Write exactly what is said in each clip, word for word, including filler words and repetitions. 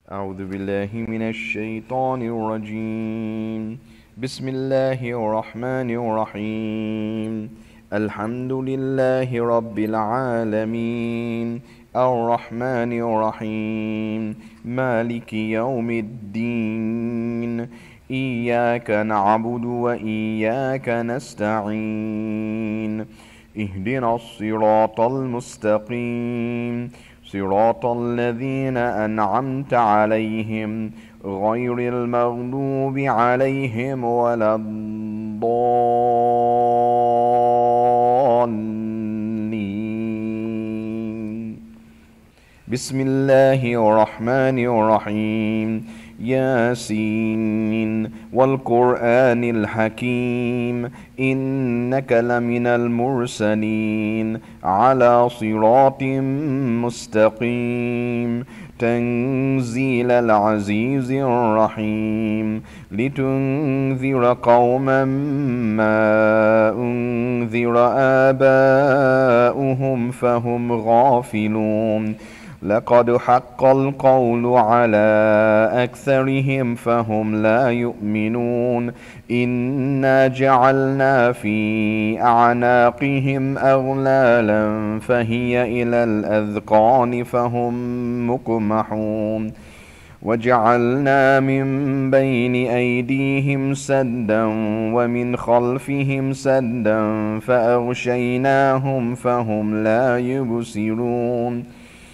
أعوذ بالله من الشيطان الرجيم. بسم الله الرحمن الرحيم. الحمد لله رب العالمين، الرحمن الرحيم، مالك يوم الدين. إياك نعبد وإياك نستعين. اهدنا الصراط المستقيم، صراط الذين أنعمت عليهم غير المغضوب عليهم ولا الضالين. بسم الله الرحمن الرحيم. ياسين والقرآن الحكيم، إنك لمن المرسلين على صراط مستقيم. تنزيل العزيز الرحيم، لتنذر قوما ما أنذر آباؤهم فهم غافلون. لقد حق القول على أكثرهم فهم لا يؤمنون. إنا جعلنا في أعناقهم أغلالا فهي إلى الأذقان فهم مقمحون. وجعلنا من بين أيديهم سدا ومن خلفهم سدا فأغشيناهم فهم لا يبصرون.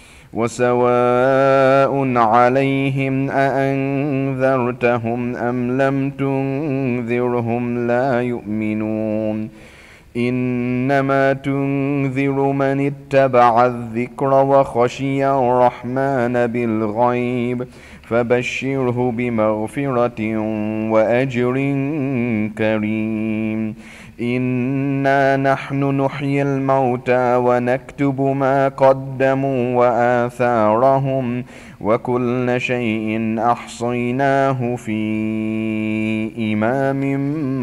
وسواء عليهم أأنذرتهم أم لم تنذرهم لا يؤمنون. إنما تنذر من اتبع الذكر وخشي الرحمن بالغيب، فبشره بمغفرة وأجر كريم. إنا نحن نحيي الموتى ونكتب ما قدموا وآثارهم، وكل شيء أحصيناه في إمام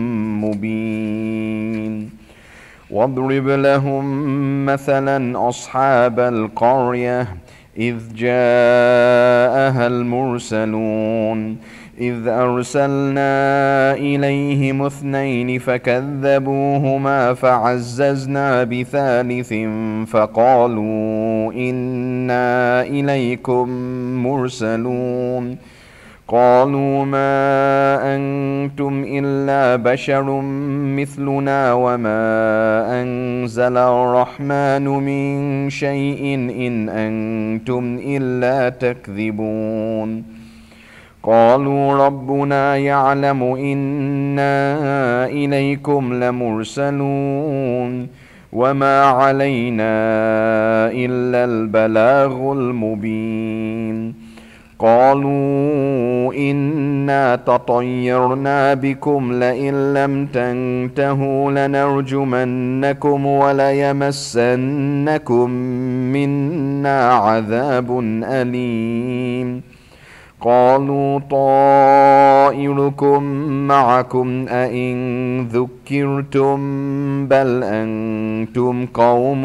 مبين. واضرب لهم مثلا أصحاب القرية إذ جاءها المرسلون، إذ أرسلنا إليهم اثنين فكذبوهما فعززنا بثالث فقالوا إنا إليكم مرسلون. قالوا ما أنتم إلا بشر مثلنا وما أنزل الرحمن من شيء إن أنتم إلا تكذبون. قالوا ربنا يعلم إنا إليكم لمرسلون وما علينا إلا البلاغ المبين. قالوا إنا تطيرنا بكم لئن لم تنتهوا لنرجمنكم وليمسنكم منا عذاب أليم. قالوا طائركم معكم أئن ذكرتم بل أنتم قوم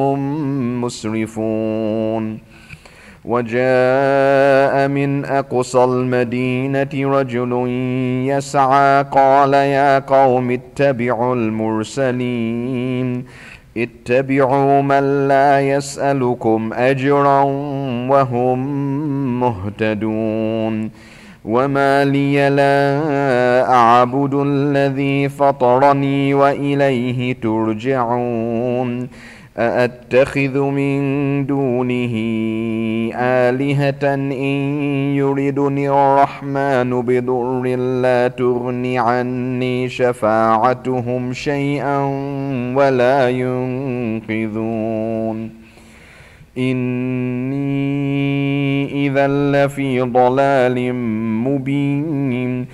مسرفون. وجاء من أقصى المدينة رجل يسعى قال يا قوم اتبعوا المرسلين، اتبعوا من لا يسألكم أجرا وهم مهتدون. وما لي لا أعبد الذي فطرني وإليه ترجعون. أأتخذ من دونه آلهة إن يردني الرحمن بضر لا تغن عني شفاعتهم شيئا ولا ينقذون. إني إذا لفي ضلال مبين.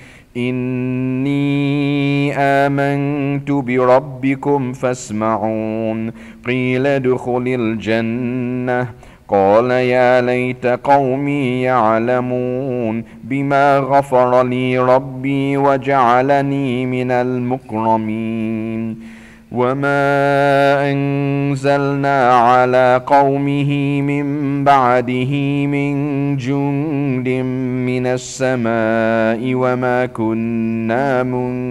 إني آمنت بربكم فاسمعون. قيل ادخل الجنة قال يا ليت قومي يعلمون بما غفر لي ربي وجعلني من المكرمين. وما أنزلنا على قومه من بعده من جند من السماء وما كنا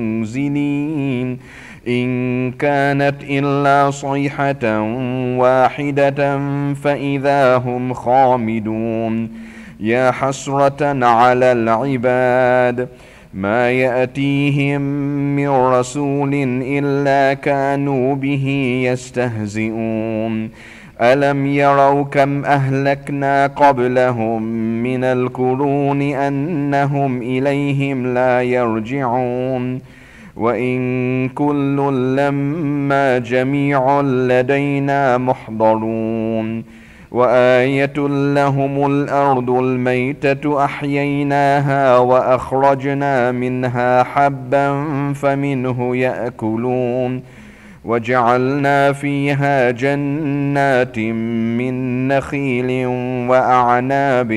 منزلين إن كانت إلا صيحة واحدة فإذا هم خامدون يا حسرة على العباد ما يأتيهم من رسول إلا كانوا به يستهزئون ألم يروا كم أهلكنا قبلهم من القرون أنهم إليهم لا يرجعون وإن كل لما جميع لدينا محضرون وآية لهم الأرض الميتة أحييناها وأخرجنا منها حبا فمنه يأكلون وجعلنا فيها جنات من نخيل وأعناب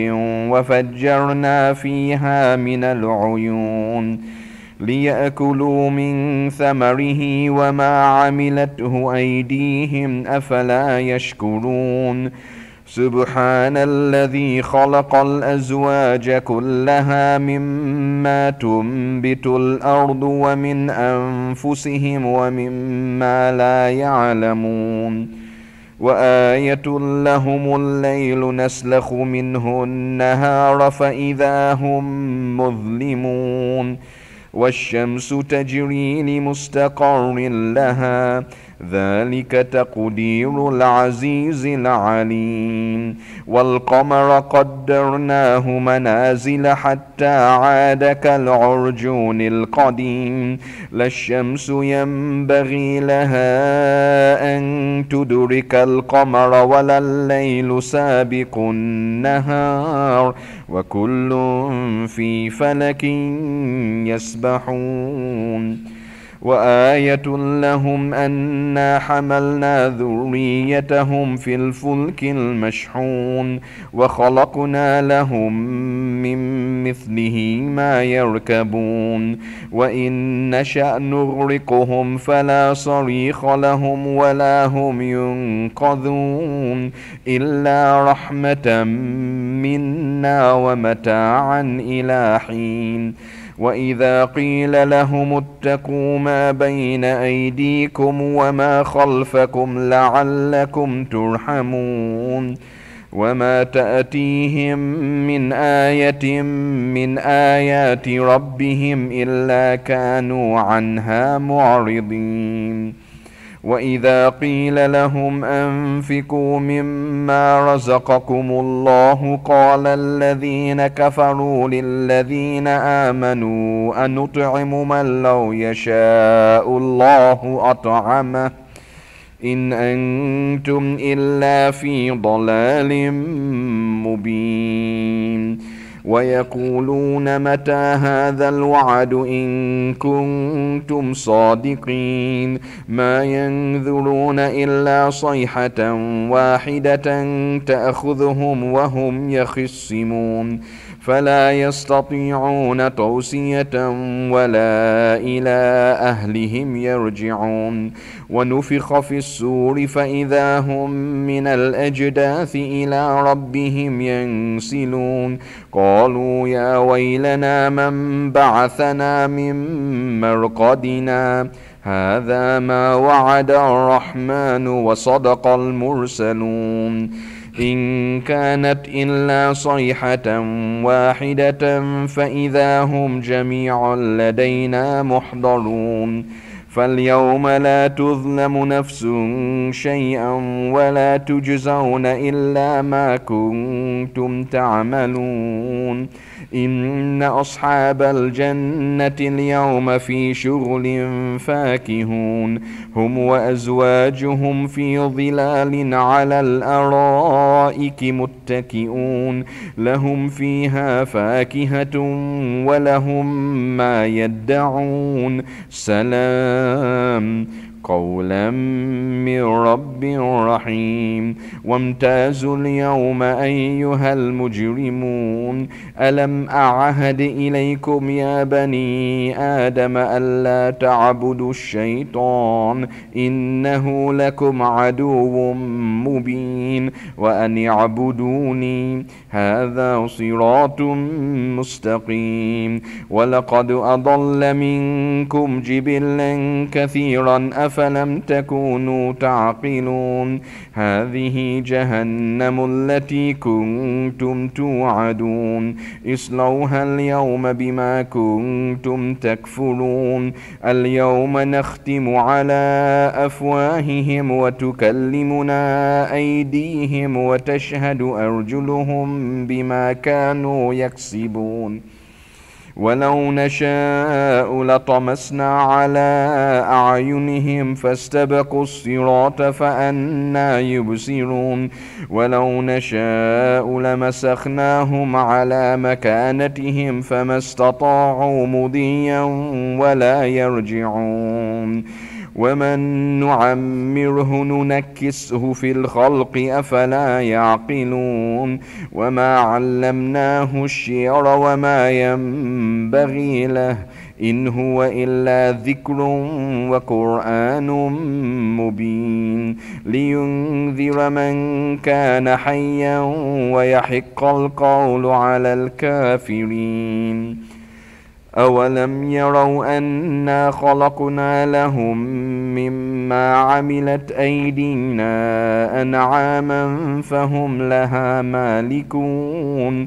وفجرنا فيها من العيون ليأكلوا من ثمره وما عملته أيديهم أفلا يشكرون سبحان الذي خلق الأزواج كلها مما تنبت الأرض ومن أنفسهم ومما لا يعلمون وآية لهم الليل نسلخ منه النهار فإذا هم مظلمون والشمس تجري لمستقر لها ذلك تقدير العزيز العليم والقمر قدرناه منازل حتى عاد كالعرجون القديم لا الشمس ينبغي لها أن تدرك القمر ولا الليل سابق النهار وكل في فلك يسبحون وآية لهم أنا حملنا ذريتهم في الفلك المشحون وخلقنا لهم من مثله ما يركبون وإن نشأ نغرقهم فلا صريخ لهم ولا هم ينقذون إلا رحمة منا ومتاعا إلى حين وإذا قيل لهم اتقوا ما بين أيديكم وما خلفكم لعلكم ترحمون وما تأتيهم من آية من آيات ربهم إلا كانوا عنها معرضين وإذا قيل لهم أنفقوا مما رزقكم الله قال الذين كفروا للذين آمنوا أنطعم من لو يشاء الله أطعمه إن أنتم إلا في ضلال مبين ويقولون متى هذا الوعد إن كنتم صادقين ما ينذرون إلا صيحة واحدة تأخذهم وهم يخصمون فلا يستطيعون توصية ولا إلى أهلهم يرجعون ونفخ في السور فإذا هم من الأجداث إلى ربهم ينسلون قالوا يا ويلنا من بعثنا من مرقدنا هذا ما وعد الرحمن وصدق المرسلون إن كانت إلا صيحة واحدة فإذا هم جميع لدينا محضرون فاليوم لا تظلم نفس شيئا ولا تجزون إلا ما كنتم تعملون إن أصحاب الجنة اليوم في شغل فاكهون هم وأزواجهم في ظلال على الأرائك متكئون لهم فيها فاكهة ولهم ما يدعون سلام قولا من رب رحيم. وامتازوا اليوم أيها المجرمون ألم أعهد إليكم يا بني آدم ألا تعبدوا الشيطان إنه لكم عدو مبين وأن اعبدوني هذا صراط مستقيم. ولقد أضل منكم جبلا كثيرا أفلم تكونوا تعقلون. هذه جهنم التي كنتم توعدون اصلوها اليوم بما كنتم تكفرون. اليوم نختم على أفواههم وتكلمنا أيديهم وتشهد أرجلهم بما كانوا يكسبون. ولو نشاء لطمسنا على أعينهم فاستبقوا الصراط فأنى يبصرون. ولو نشاء لمسخناهم على مكانتهم فما استطاعوا مضيا ولا يرجعون. ومن نعمره ننكسه في الخلق أفلا يعقلون. وما علمناه الشعر وما ينبغي له إن هو إلا ذكر وقرآن مبين لينذر من كان حيا ويحق القول على الكافرين. أولم يروا أنا خلقنا لهم مما عملت أيدينا أنعاما فهم لها مالكون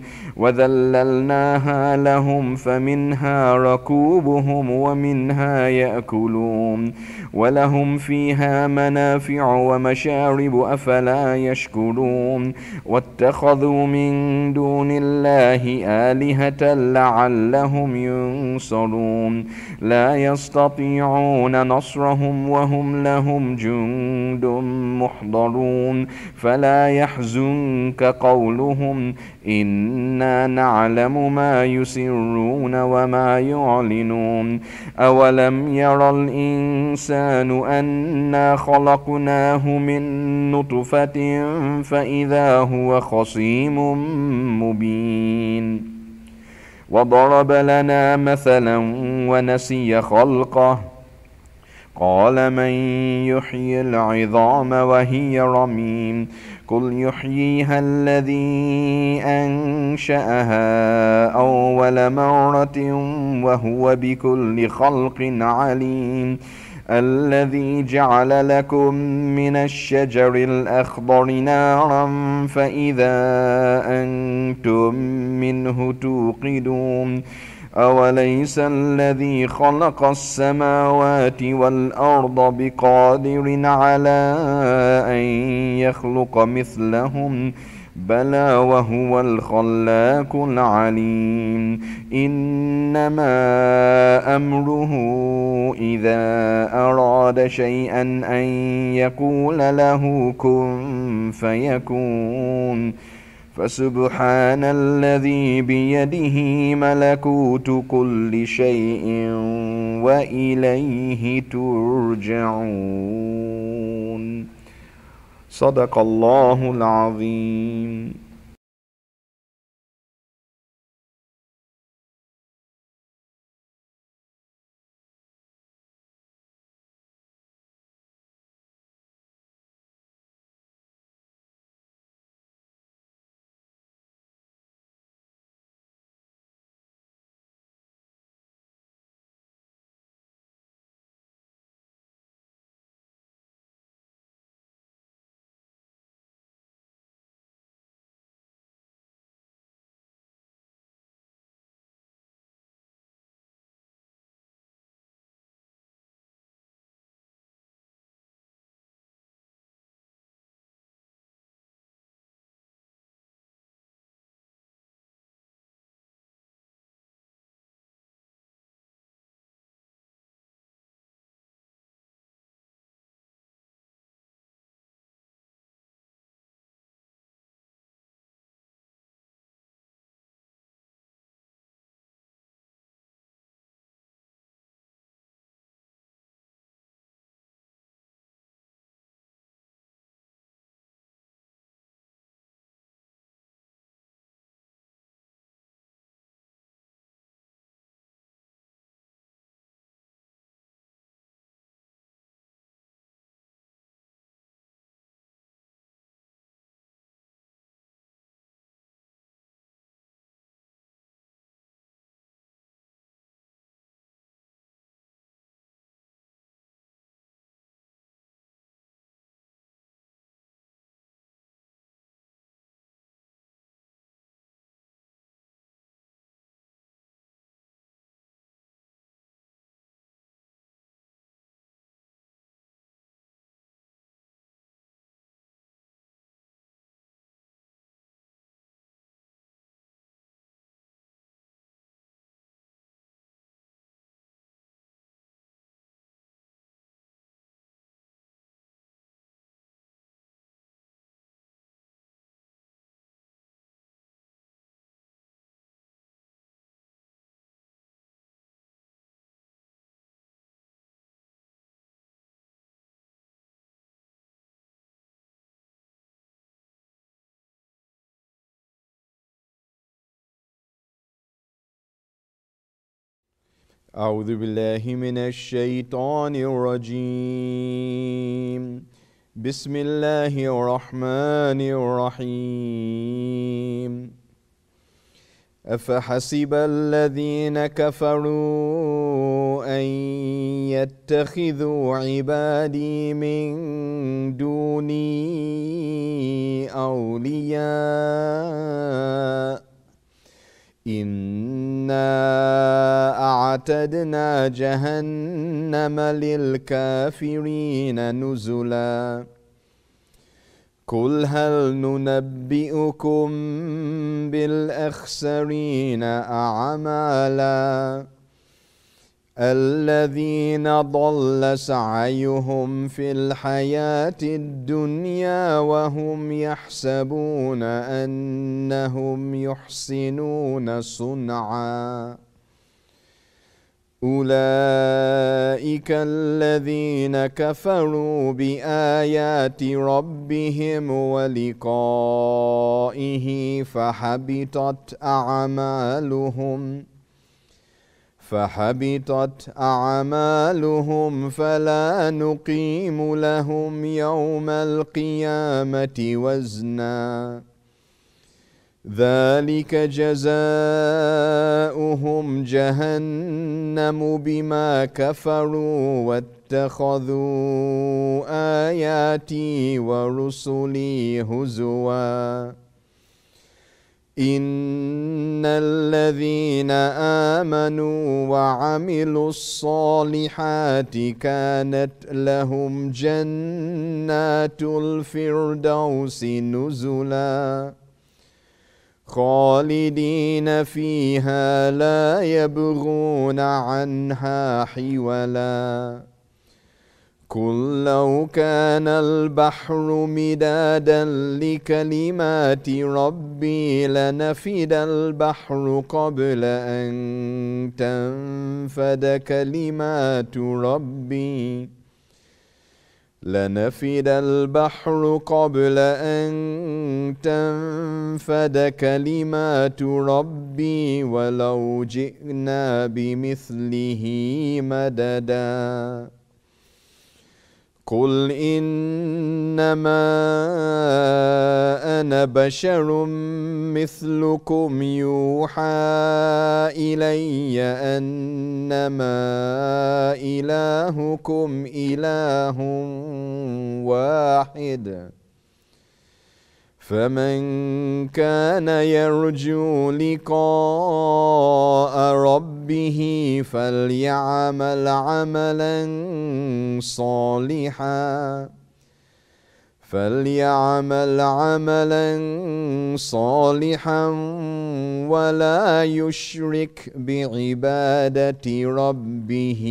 وذللناها لهم فمنها ركوبهم ومنها يأكلون ولهم فيها منافع ومشارب أفلا يشكرون. واتخذوا من دون الله آلهة لعلهم ينصرون لا يستطيعون نصرهم وهم لهم جند محضرون. فلا يحزنك قولهم إنا نعلم ما يسرون وما يعلنون. أولم يرى الإنسان أنا خلقناه من نطفة فإذا هو خصيم مبين. وضرب لنا مثلا ونسي خلقه قال من يحيي العظام وهي رميم قل يحييها الذي أنشأها أول مرة وهو بكل خلق عليم. الذي جعل لكم من الشجر الأخضر نارا فإذا أنتم منه توقدون. أوليس الذي خلق السماوات والأرض بقادر على أن يخلق مثلهم بلى وهو الخلاق العليم. إنما أمره إذا أراد شيئا أن يقول له كن فيكون. فسبحان الذي بيده ملكوت كل شيء وإليه ترجعون. صدق الله العظيم. أعوذ بالله من الشيطان الرجيم. بسم الله الرحمن الرحيم. أفحسب الذين كفروا أن يتخذوا عبادي من دوني أولياء إنا أعتدنا جهنم للكافرين نزلا قل هل ننبئكم بالأخسرين أعمالا الذين ضل سعيهم في الحياة الدنيا وهم يحسبون أنهم يحسنون صنعا أولئك الذين كفروا بآيات ربهم ولقائه فحبطت أعمالهم فحبطت أعمالهم فلا نقيم لهم يوم القيامة وزنا ذلك جزاؤهم جهنم بما كفروا واتخذوا آياتي ورسلي هزوا إن الذين آمنوا وعملوا الصالحات كانت لهم جنات الفردوس نزلا خالدين فيها لا يبغون عنها حولا قل لو كان البحر مدادا لكلمات ربي لنفد البحر قبل أن تنفد كلمات ربي لنفد البحر قبل أن تنفد كلمات ربي ولو جئنا بمثله مددا قل إنما أنا بشر مثلكم يوحى إلي أنما إلهكم إله واحد فمن كان يرجو لقاء ربه فليعمل عملا صالحا فليعمل عملا صالحا ولا يشرك بعبادة ربه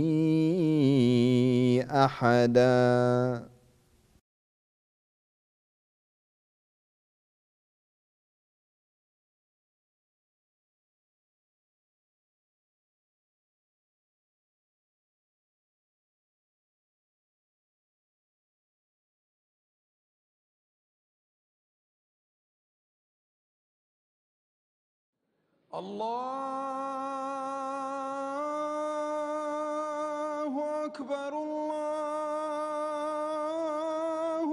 أحدا. الله أكبر الله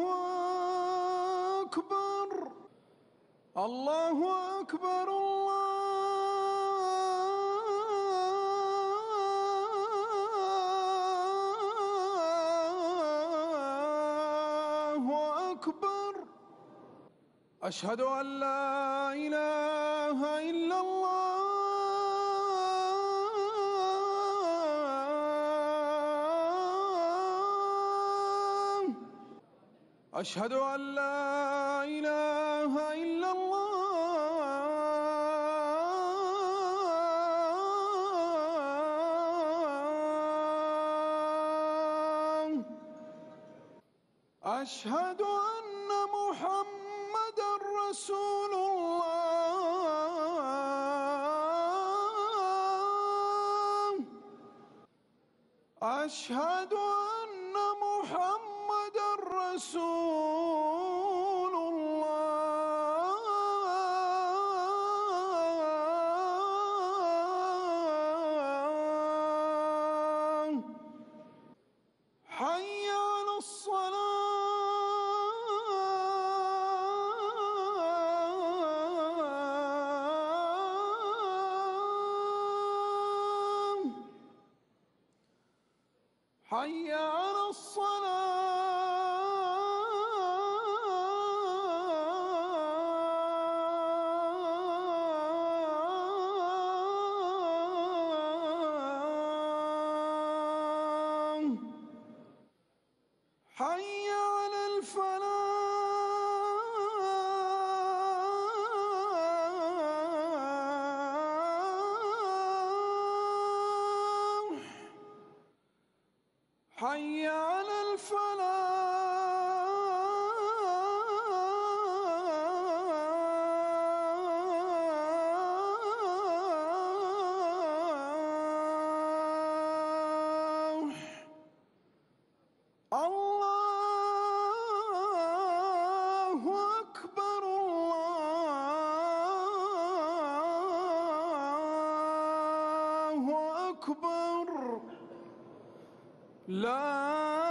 أكبر الله أكبر الله أكبر أشهد أن لا إله إلا الله أشهد أن لا إله إلا الله أشهد أن محمدًا رسول الله أشهد أن محمدًا رسول الله حي على الصلاة حي على الفلاح حي على الفلاح الله أكبر الله أكبر لا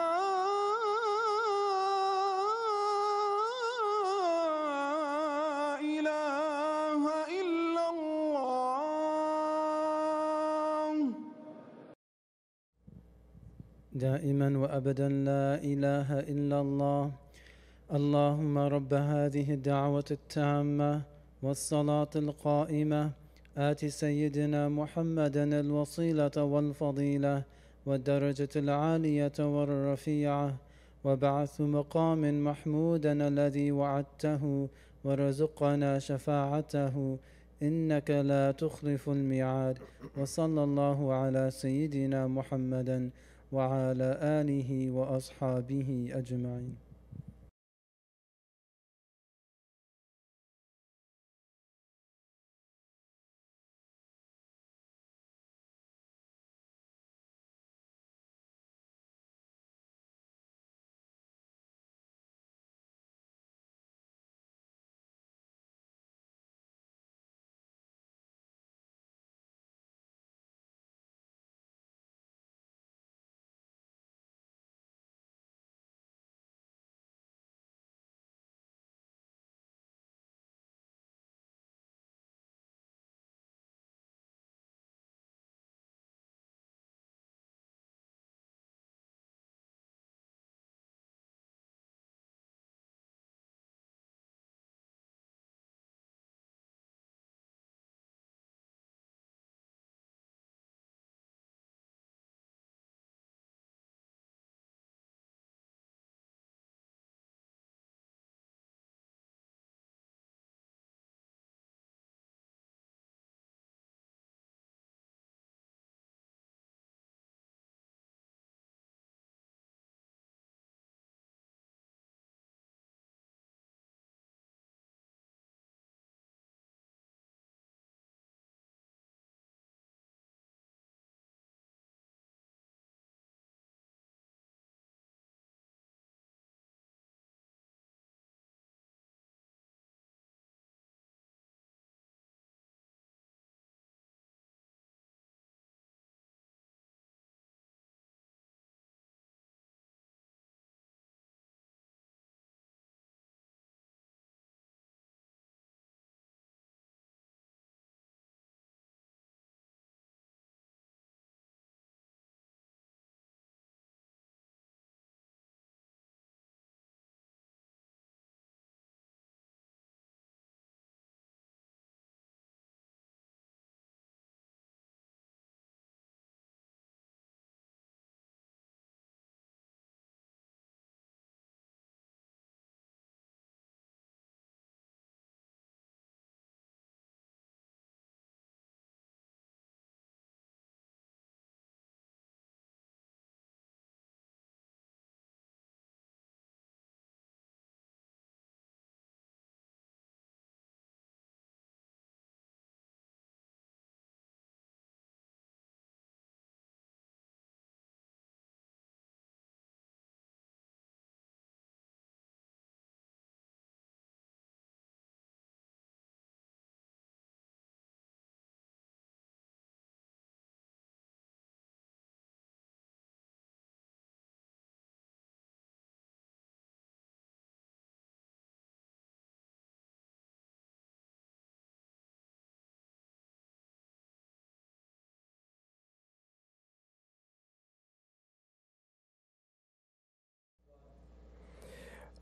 إله إلا الله دائما وأبدا لا إله إلا الله. اللهم رب هذه الدعوة التامة والصلاة القائمة آت سيدنا محمدا الوصيلة والفضيلة والدرجة العالية والرفيعة وابعث مقام محمودا الذي وعدته ورزقنا شفاعته إنك لا تخلف الميعاد. وصلى الله على سيدنا محمد وعلى آله وأصحابه أجمعين.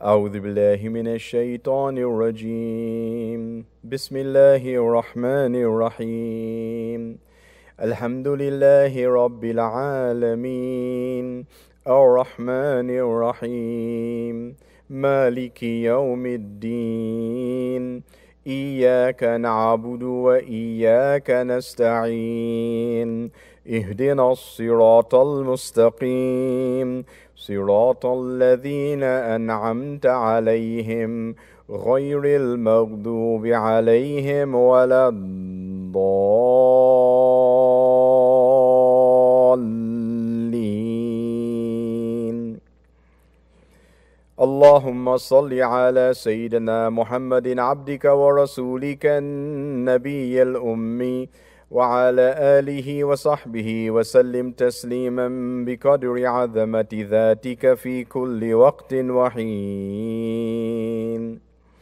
أعوذ بالله من الشيطان الرجيم بسم الله الرحمن الرحيم الحمد لله رب العالمين الرحمن الرحيم مالك يوم الدين إياك نعبد وإياك نستعين اهدنا الصراط المستقيم صراط الذين أنعمت عليهم غير المغضوب عليهم ولا الضالين. اللهم صل على سيدنا محمد عبدك ورسولك النبي الأمي وعلى آله وصحبه وسلم تسليما بقدر عظمة ذاتك في كل وقت وحين.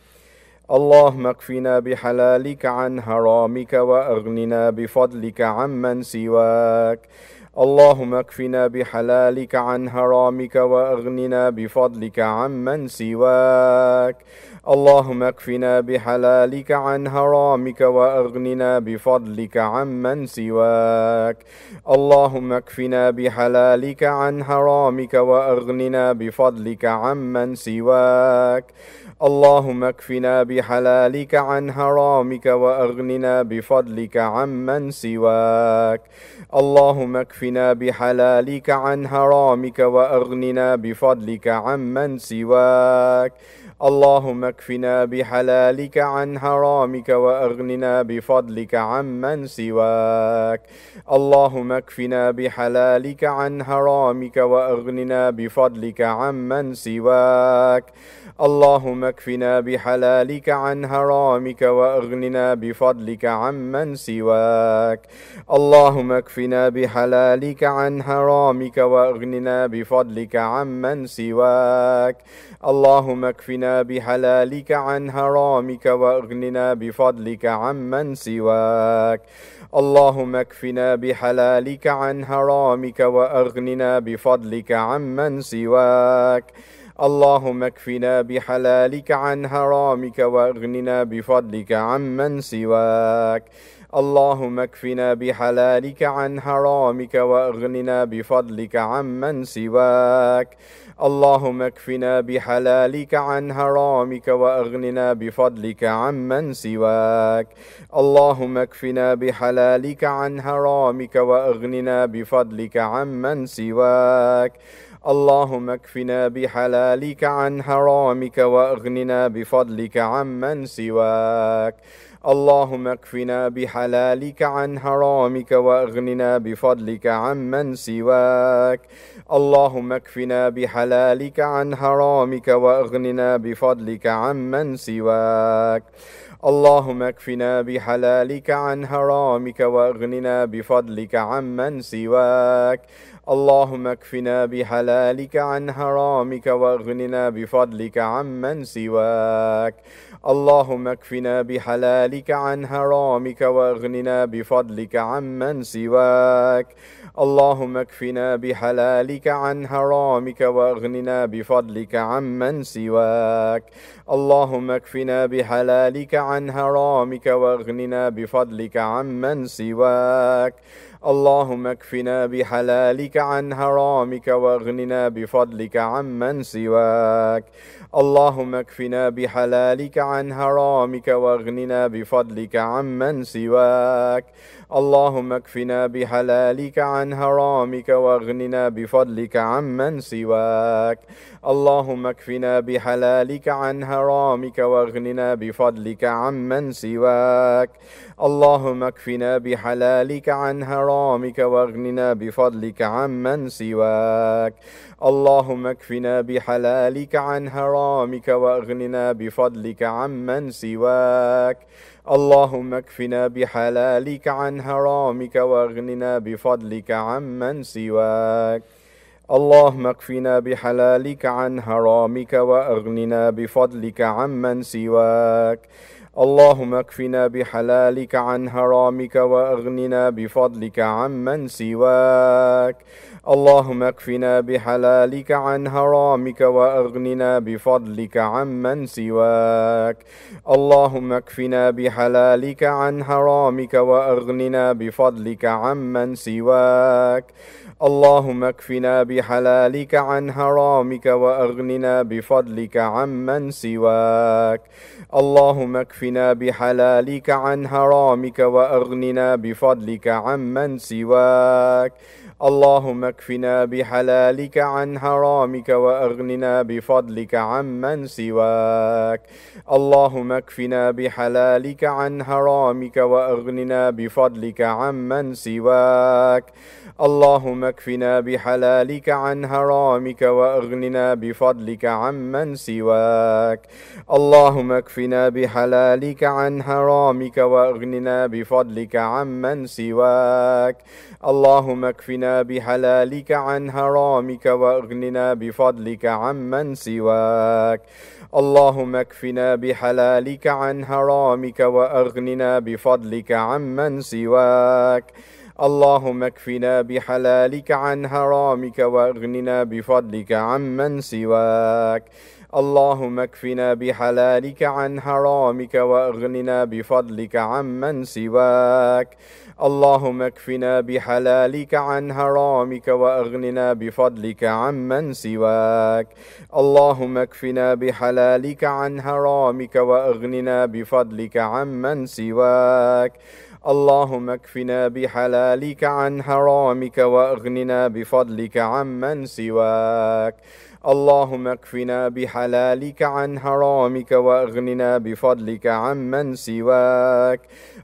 اللهم اكفنا بحلالك عن حرامك وأغننا بفضلك عمن سواك. اللهم اكفنا بحلالك عن حرامك وأغننا بفضلك عمن سواك. اللهم اكفنا بحلالك عن حرامك وأغننا بفضلك عمن سواك. اللهم اكفنا بحلالك عن حرامك وأغننا بفضلك عمن سواك. اللهم اكفنا بحلالك عن حرامك وأغننا بفضلك عمن سواك. اللهم اكفنا بحلالك عن حرامك وأغننا بفضلك عمن سواك. اللهم اكفنا بحلالك عن حرامك وأغننا بفضلك عمن سواك. اللهم اكفنا بحلالك عن حرامك وأغننا بفضلك عمن سواك. اللهم اكفنا بحلالك عن حرامك وأغننا بفضلك عمن سواك. اللهم اكفنا بحلالك عن حرامك وأغننا بفضلك عمن سواك. اللهم اكفنا بحلالك عن حرامك وأغننا بفضلك عمن سواك. اللهم اكفنا بحلالك عن حرامك وأغننا بفضلك عمن سواك. اللهم اكفنا بحلالك عن حرامك وأغننا بفضلك عمن سواك. اللهم اكفنا بحلالك عن حرامك وأغننا بفضلك عمن سواك. اللهم اكفنا بحلالك عن حرامك وأغننا بفضلك عمن سواك. اللهم اكفنا بحلالك عن حرامك وأغننا بفضلك عمن سواك. اللهم اكفنا بحلالك عن حرامك وأغننا بفضلك عمن سواك. اللهم اكفنا بحلالك عن حرامك وأغننا بفضلك عمن سواك. اللهم اكفنا بحلالك عن حرامك وأغننا بفضلك عمن سواك. اللهم اكفنا بحلالك عن حرامك وأغننا بفضلك عمن سواك. اللهم اكفنا بحلالك عن حرامك وأغننا بفضلك عمن سواك. اللهم اكفنا بحلالك عن حرامك وأغننا بفضلك عمن سواك. اللهم اكفنا بحلالك عن حرامك وأغننا بفضلك عمن سواك. اللهم اكفنا بحلالك عن حرامك وأغننا بفضلك عمن سواك. اللهم اكفنا بحلالك عن حرامك وأغننا بفضلك عمن سواك. اللهم اكفنا بحلالك عن حرامك وأغننا بفضلك عمن سواك. اللهم اكفنا بحلالك عن حرامك وأغننا بفضلك عمن سواك. اللهم اكفنا بحلالك عن حرامك وأغننا بفضلك عمن سواك. اللهم اكفنا بحلالك عن حرامك وأغننا بفضلك عمن سواك. اللهم اكفنا بحلالك عن حرامك وأغننا بفضلك عمن سواك. اللهم اكفنا بحلالك عن حرامك وأغننا بفضلك عمن سواك. اللهم اكفنا بحلالك عن حرامك وأغننا بفضلك عمن سواك. اللهم اكفنا بحلالك عن حرامك وأغننا بفضلك عمن سواك. اللهم اكفنا بحلالك عن حرامك وأغننا بفضلك عمن سواك. اللهم اكفنا بحلالك عن حرامك وأغننا بفضلك عمن سواك. اللهم اكفنا بحلالك عن حرامك وأغننا بفضلك عمن سواك. اللهم اكفنا بحلالك عن حرامك وأغننا بفضلك عمن سواك. اللهم اكفنا بحلالك عن حرامك وأغننا بفضلك عمن سواك. اللهم اكفنا بحلالك عن حرامك وأغننا بفضلك عمن سواك. اللهم اكفنا بحلالك عن حرامك وأغننا بفضلك عمن سواك. اللهم اكفنا بحلالك عن حرامك وأغننا بفضلك عمن سواك. اللهم اكفنا بحلالك عن حرامك وأغننا بفضلك عمن سواك. اللهم اكفنا بحلالك عن حرامك وأغننا بفضلك عمن سواك. اللهم اكفنا بحلالك عن حرامك وأغننا بفضلك عمن سواك. اللهم اكفنا بحلالك عن حرامك وأغننا بفضلك عمن سواك. اللهم اكفنا بحلالك عن حرامك وأغننا بفضلك عمن سواك. اللهم اكفنا بحلالك عن حرامك وأغننا بفضلك عمن سواك. اللهم اكفنا بحلالك عن حرامك وأغننا بفضلك عمن سواك. اللهم اكفنا بحلالك عن حرامك وأغننا بفضلك عمن سواك.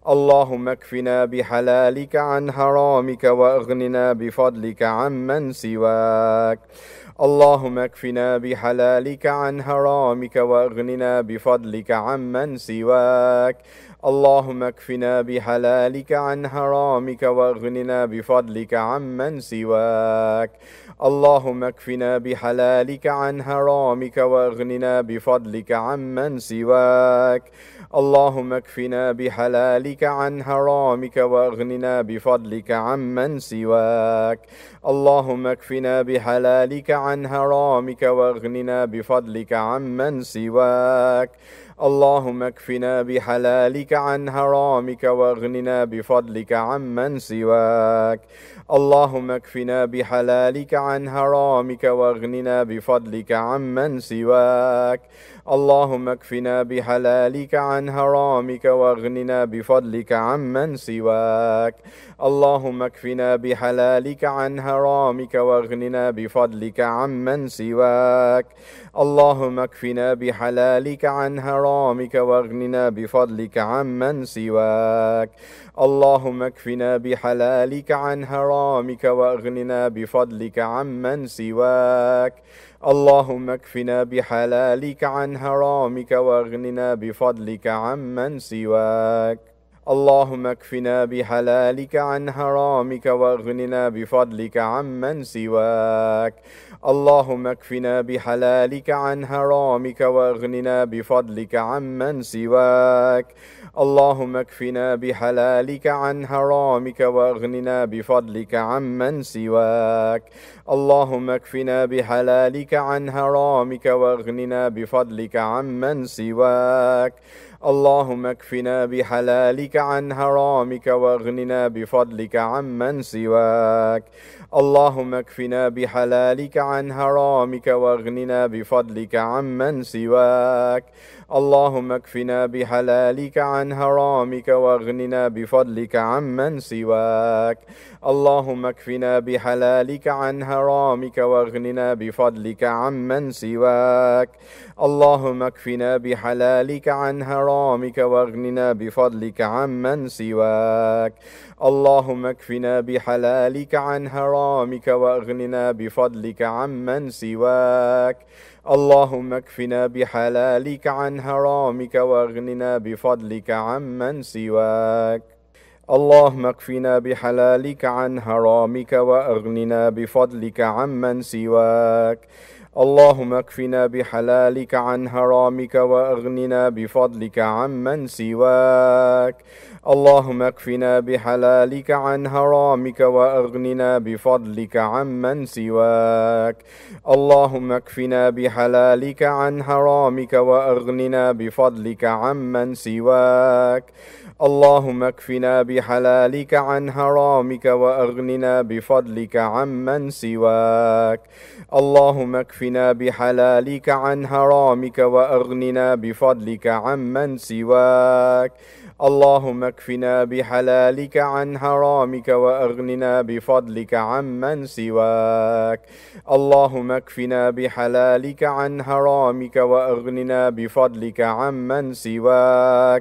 اللهم اكفنا بحلالك عن حرامك وأغننا بفضلك عمن سواك. اللهم اكفنا بحلالك عن حرامك وأغننا بفضلك عمن سواك. اللهم اكفنا بحلالك عن حرامك وأغننا بفضلك عمن سواك. اللهم اكفنا بحلالك عن حرامك وأغننا بفضلك عمن سواك. اللهم اكفنا بحلالك عن حرامك وأغننا بفضلك عمن سواك. اللهم اكفنا بحلالك عن حرامك وأغننا بفضلك عمن سواك. اللهم اكفنا بحلالك عن حرامك وأغننا بفضلك عمن سواك. اللهم اكفنا بحلالك عن حرامك وأغننا بفضلك عمن سواك. اللهم اكفنا بحلالك عن حرامك وأغننا بفضلك عمن سواك. اللهم اكفنا بحلالك عن حرامك وأغننا بفضلك عمن سواك. اللهم اكفنا بحلالك عن حرامك وأغننا بفضلك عمن سواك. اللهم اكفنا بحلالك عن حرامك وأغننا بفضلك عمن سواك. اللهم اكفنا بحلالك عن حرامك وأغننا بفضلك عمن سواك. اللهم اكفنا بحلالك عن حرامك وأغننا بفضلك عمن سواك. اللهم اكفنا بحلالك عن حرامك وأغننا بفضلك عمن سواك. اللهم اكفنا بحلالك عن حرامك وأغننا بفضلك عمن سواك. اللهم اكفنا بحلالك عن حرامك وأغننا بفضلك عمن سواك. اللهم اكفنا بحلالك عن حرامك وأغننا بفضلك عمن سواك. اللهم اكفنا بحلالك عن حرامك وأغننا بفضلك عمن سواك. اللهم اكفنا بحلالك عن حرامك وأغننا بفضلك عمن سواك. اللهم اكفنا بحلالك عن حرامك وأغننا بفضلك عمن سواك. اللهم اكفنا بحلالك عن حرامك وأغننا بفضلك عمن سواك. اللهم اكفنا بحلالك عن حرامك وأغننا بفضلك عمن سواك. اللهم اكفنا بحلالك عن حرامك وأغننا بفضلك عمن سواك. اللهم اكفنا بحلالك عن حرامك وأغننا بفضلك عمن سواك. اللهم اكفنا بحلالك عن حرامك وأغننا بفضلك عمن سواك. اللهم اكفنا بحلالك عن حرامك وأغننا بفضلك عمن سواك. اللهم اكفنا بحلالك عن حرامك وأغننا بفضلك عمن سواك. اللهم اكفنا بحلالك عن حرامك وأغننا بفضلك عمن سواك. اللهم اكفنا بحلالك عن حرامك وأغننا بفضلك عمن سواك. اللهم اكفنا بحلالك عن حرامك وأغننا بفضلك عمن سواك. اللهم اكفنا بحلالك عن حرامك وأغننا بفضلك عمن سواك.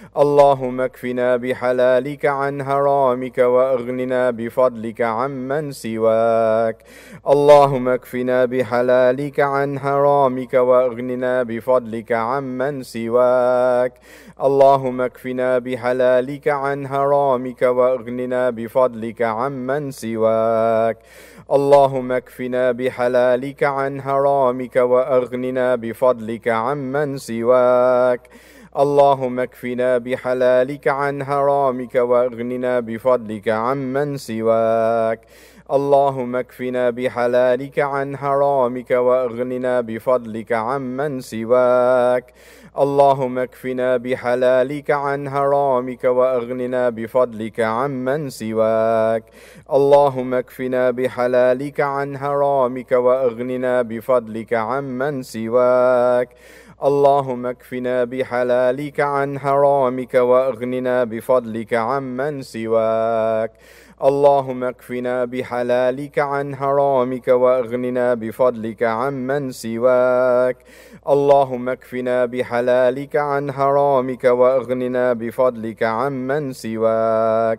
اللهم اكفنا بحلالك عن حرامك وأغننا بفضلك عمن سواك. اللهم اكفنا بحلالك عن حرامك وأغننا بفضلك عمن سواك. اللهم اكفنا بحلالك عن حرامك وأغننا بفضلك عمن سواك. اللهم اكفنا بحلالك عن حرامك وأغننا بفضلك عمن سواك. اللهم اكفنا بحلالك عن حرامك وأغننا بفضلك عمن سواك. اللهم اكفنا بحلالك عن حرامك وأغننا بفضلك عمن سواك. اللهم اكفنا بحلالك عن حرامك وأغننا بفضلك عمن سواك. اللهم اكفنا بحلالك عن حرامك وأغننا بفضلك عمن سواك. اللهم اكفنا بحلالك عن حرامك وأغننا بفضلك عمن سواك. اللهم اكفنا بحلالك عن حرامك وأغننا بفضلك عمن سواك. اللهم اكفنا بحلالك عن حرامك وأغننا بفضلك عمن سواك.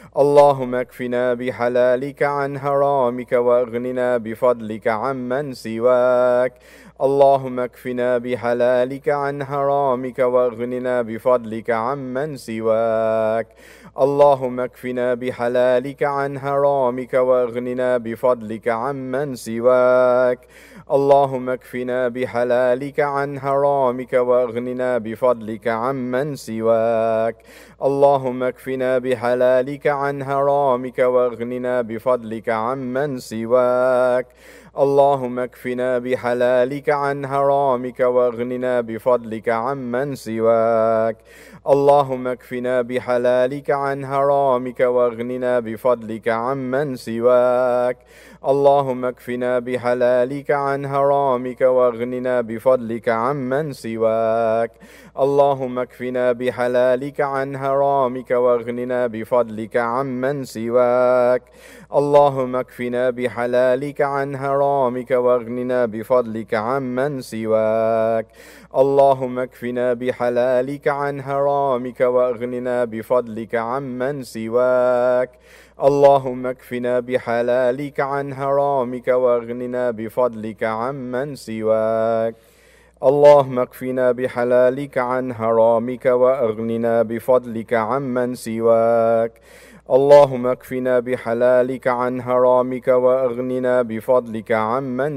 اللهم اكفنا بحلالك عن حرامك وأغننا بفضلك عمن سواك. اللهم اكفنا بحلالك عن حرامك وأغننا بفضلك عمن سواك. اللهم اكفنا بحلالك عن حرامك وأغننا بفضلك عمن سواك. اللهم اكفنا بحلالك عن حرامك وأغننا بفضلك عمن سواك. اللهم اكفنا بحلالك عن حرامك وأغننا بفضلك عمن سواك. اللهم اكفنا بحلالك عن حرامك وأغننا بفضلك عمن سواك. اللهم اكفنا بحلالك عن حرامك وأغننا بفضلك عمن سواك. اللهم اكفنا بحلالك عن حرامك وأغننا بفضلك عمن سواك. اللهم اكفنا بحلالك عن حرامك وأغننا بفضلك عمن سواك. اللهم اكفنا بحلالك عن حرامك وأغننا بفضلك عمن سواك. اللهم اكفنا بحلالك عن حرامك وأغننا بفضلك عمن سواك. اللهم اكفنا بحلالك عن حرامك وأغننا بفضلك عمن سواك. اللهم اكفنا بحلالك عن حرامك وأغننا بفضلك عمن سواك. اللهم اكفنا بحلالك عن حرامك وأغننا بفضلك عمن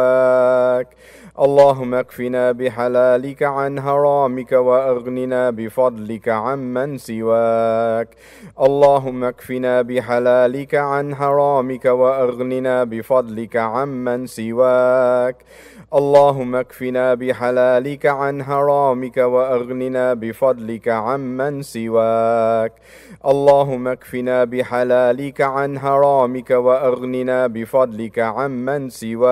سواك. اللهم اكفنا بحلالك عن حرامك وأغننا بفضلك عمن سواك. اللهم اكفنا بحلالك عن حرامك وأغننا بفضلك عمن سواك. اللهم اكفنا بحلالك عن حرامك وأغننا بفضلك عمن سواك. اللهم اكفنا بحلالك عن حرامك وأغننا بفضلك عمن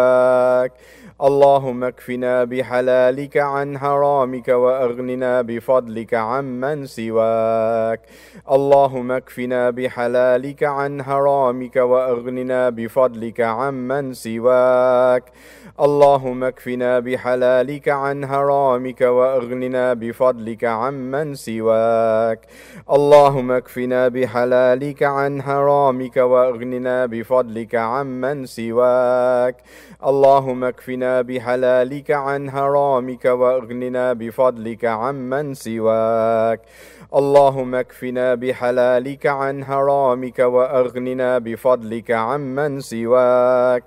سواك. اللهم اكفنا بحلالك عن حرامك وأغننا بفضلك عمن سواك. اللهم اكفنا بحلالك عن حرامك وأغننا بفضلك عمن سواك. اللهم اكفنا بحلالك عن حرامك وأغننا بفضلك عمن سواك. اللهم اكفنا بحلالك عن حرامك وأغننا بفضلك عمن سواك. اللهم اكفنا بحلالك عن حرامك وأغننا بفضلك عمن سواك. اللهم اكفنا بحلالك عن حرامك وأغننا بفضلك عمن سواك.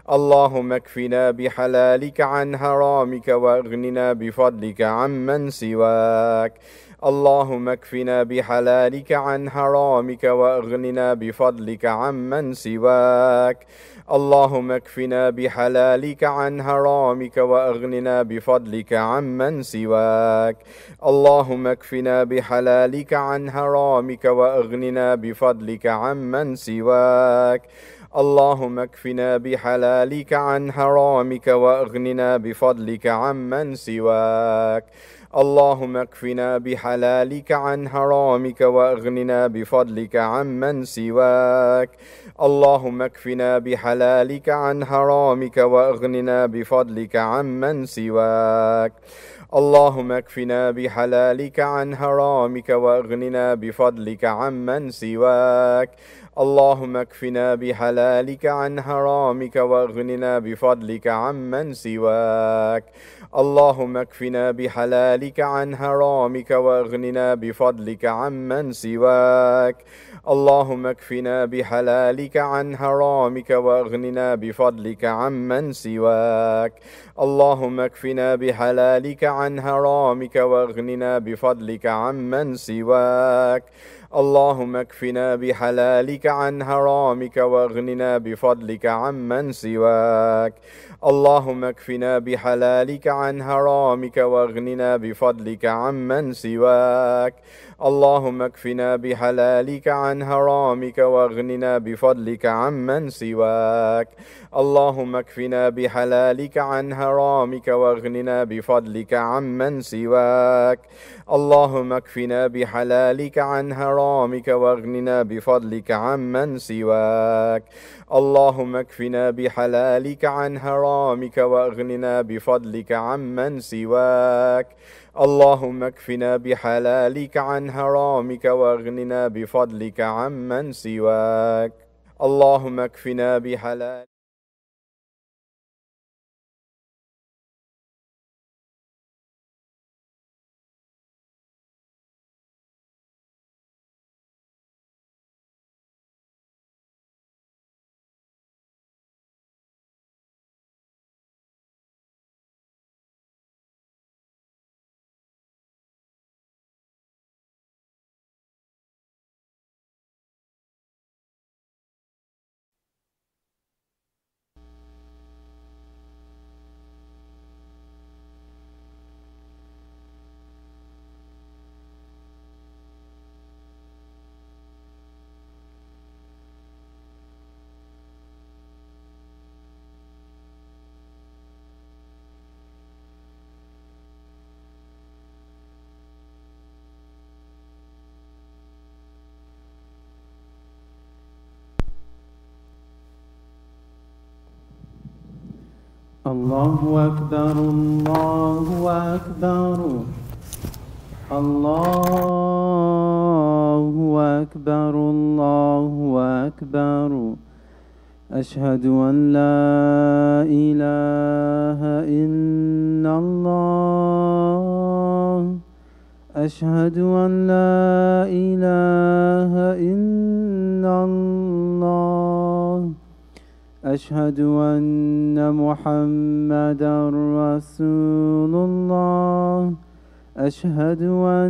اللهم اكفنا بحلالك عن حرامك واغننا بفضلك عمن سواك. اللهم اكفنا بحلالك عن حرامك واغننا بفضلك عمن سواك. اللهم اكفنا بحلالك عن حرامك واغننا بفضلك عمن سواك. اللهم اكفنا بحلالك عن حرامك واغننا بفضلك عمن سواك. اللهم اكفنا بحلالك عن حرامك واغننا بفضلك عمن سواك. اللهم اكفنا بحلالك عن حرامك واغننا بفضلك عمن سواك. اللهم اكفنا بحلالك عن حرامك واغننا بفضلك عمن سواك. اللهم اكفنا بحلالك عن حرامك واغننا بفضلك عمن سواك. اللهم اكفنا بحلالك عن حرامك واغننا بفضلك عمن سواك. اللهم اكفنا بحلالك عن حرامك واغننا بفضلك عمن سواك. اللهم اكفنا بحلالك عن حرامك واغننا بفضلك عمن سواك. اللهم اكفنا بحلالك عن حرامك واغننا بفضلك عمن سواك. اللهم اكفنا بحلالك عن حرامك واغننا بفضلك عمن سواك. اللهم اكفنا بحلالك عن حرامك واغننا بفضلك عمن سواك. اللهم اكفنا بحلالك عن حرامك واغننا بفضلك عمن سواك. اللهم اكفنا بحلالك عن حرامك واغننا بفضلك عمن سواك. اللهم اكفنا بحلالك عن حرامك واغننا بفضلك عمن سواك. اللهم اكفنا بحلالك عن حرامك واغننا بفضلك عمن سواك. اللهم اكفنا بحلالك عن حرامك واغننا بفضلك عمن سواك. اللهم اكفنا بحلال الله أكبر الله أكبر الله أكبر الله أكبر. أشهد أن لا إله إلا الله. أشهد أن لا إله إلا الله. أشهد أن محمدا رسول الله. أشهد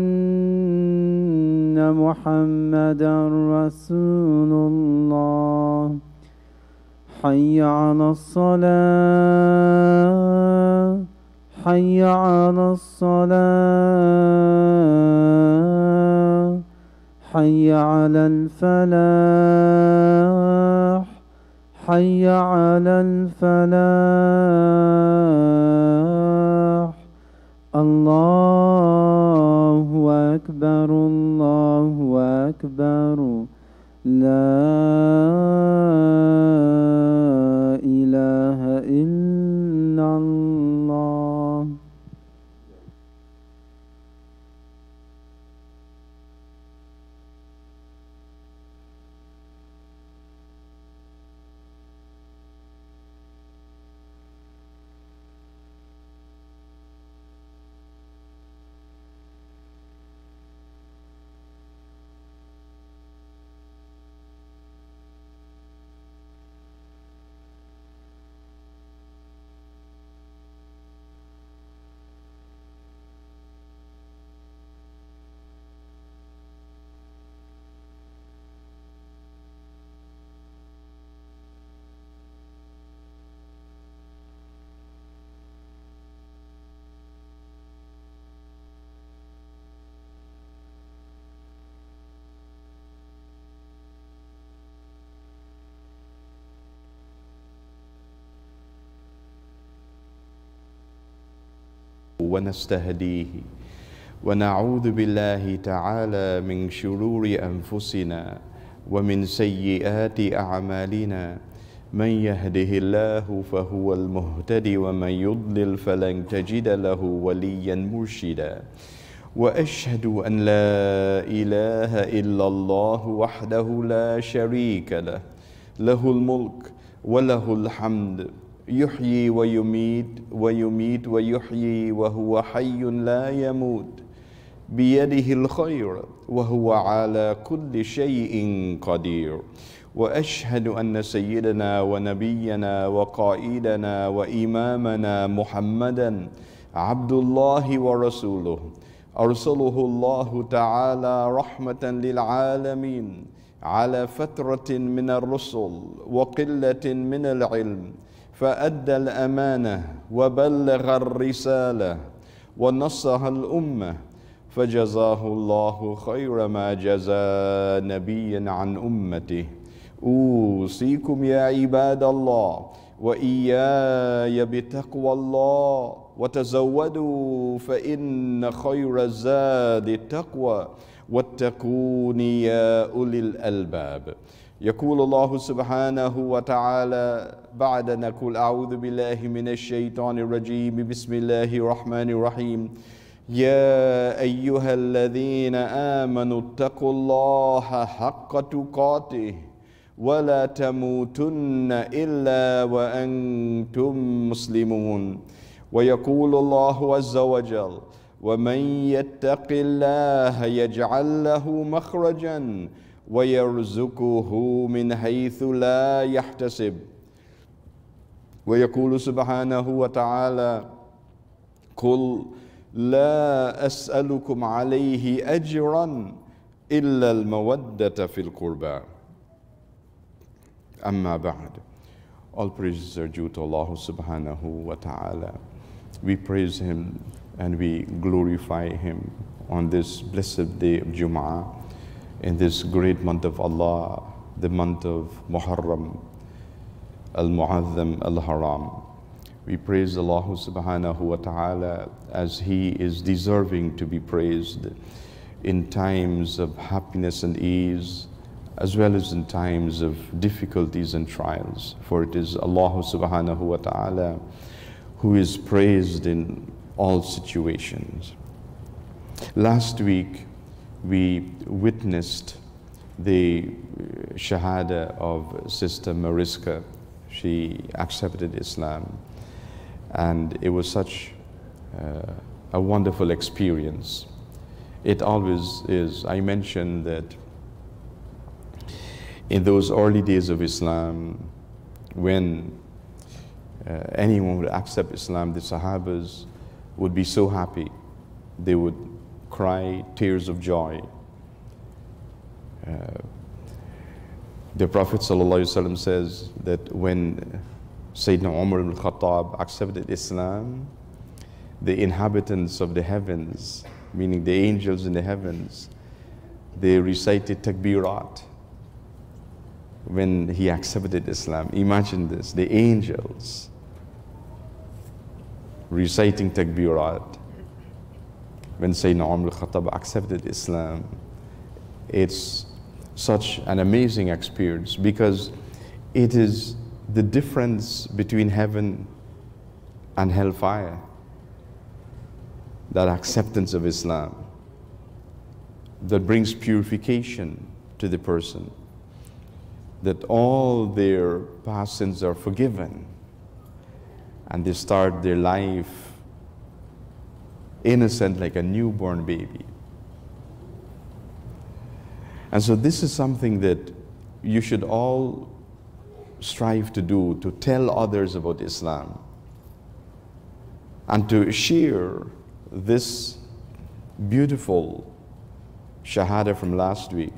أن محمدا رسول الله. حي على الصلاة حي على الصلاة. حي على الفلاح حي على الفلاح. الله أكبر الله أكبر. لا إله إلا الله. ونستهديه ونعوذ بالله تعالى من شرور أنفسنا ومن سيئات أعمالنا من يهده الله فهو المهتدي ومن يضلل فلن تجد له وليا مرشدا وأشهد أن لا إله إلا الله وحده لا شريك له له الملك وله الحمد يحيي ويميت ويميت ويحيي وهو حي لا يموت بيده الخير وهو على كل شيء قدير وأشهد أن سيدنا ونبينا وقائدنا وإمامنا محمدا عبد الله ورسوله أرسله الله تعالى رحمة للعالمين على فترة من الرسل وقلة من العلم فأدى الأمانة وبلغ الرسالة ونصح الأمة فجزاه الله خير ما جزى نبيا عن أمته أوصيكم يا عباد الله وإياي بتقوى الله وتزودوا فإن خير الزاد التقوى واتقون يا أولي الألباب يقول الله سبحانه وتعالى بعد نقول أعوذ بالله من الشيطان الرجيم بسم الله الرحمن الرحيم يا أيها الذين آمنوا اتقوا الله حق تقاته ولا تموتن إلا وأنتم مسلمون ويقول الله عز وجل ومن يتق الله يجعل له مخرجا ويرزقه من حيث لا يحتسب ويقول سبحانه وتعالى قل لا أسألكم عليه أجرا إلا المودة في القربى أما بعد. All praises are due to Allah subhanahu wa ta'ala. We praise Him and we glorify Him on this blessed day of Jumu'ah, in this great month of Allah, the month of Muharram, Al-Mu'azzam Al-Haram. We praise Allah subhanahu wa ta'ala as He is deserving to be praised in times of happiness and ease, as well as in times of difficulties and trials. For it is Allah subhanahu wa ta'ala who is praised in all situations. Last week, we witnessed the Shahada of Sister Mariska. She accepted Islam, and it was such uh, a wonderful experience. It always is. I mentioned that in those early days of Islam, when uh, anyone would accept Islam, the Sahabas would be so happy. They would cry tears of joy. Uh, the Prophet ﷺ says that when Sayyidina Umar ibn Khattab accepted Islam, the inhabitants of the heavens, meaning the angels in the heavens, they recited takbirat when he accepted Islam. Imagine this, the angels reciting takbirat when Sayyidina Umar al-Khattab accepted Islam. It's such an amazing experience because it is the difference between heaven and hellfire, that acceptance of Islam that brings purification to the person, that all their past sins are forgiven and they start their life innocent like a newborn baby. And so this is something that you should all strive to do, to tell others about Islam and to share this beautiful Shahada from last week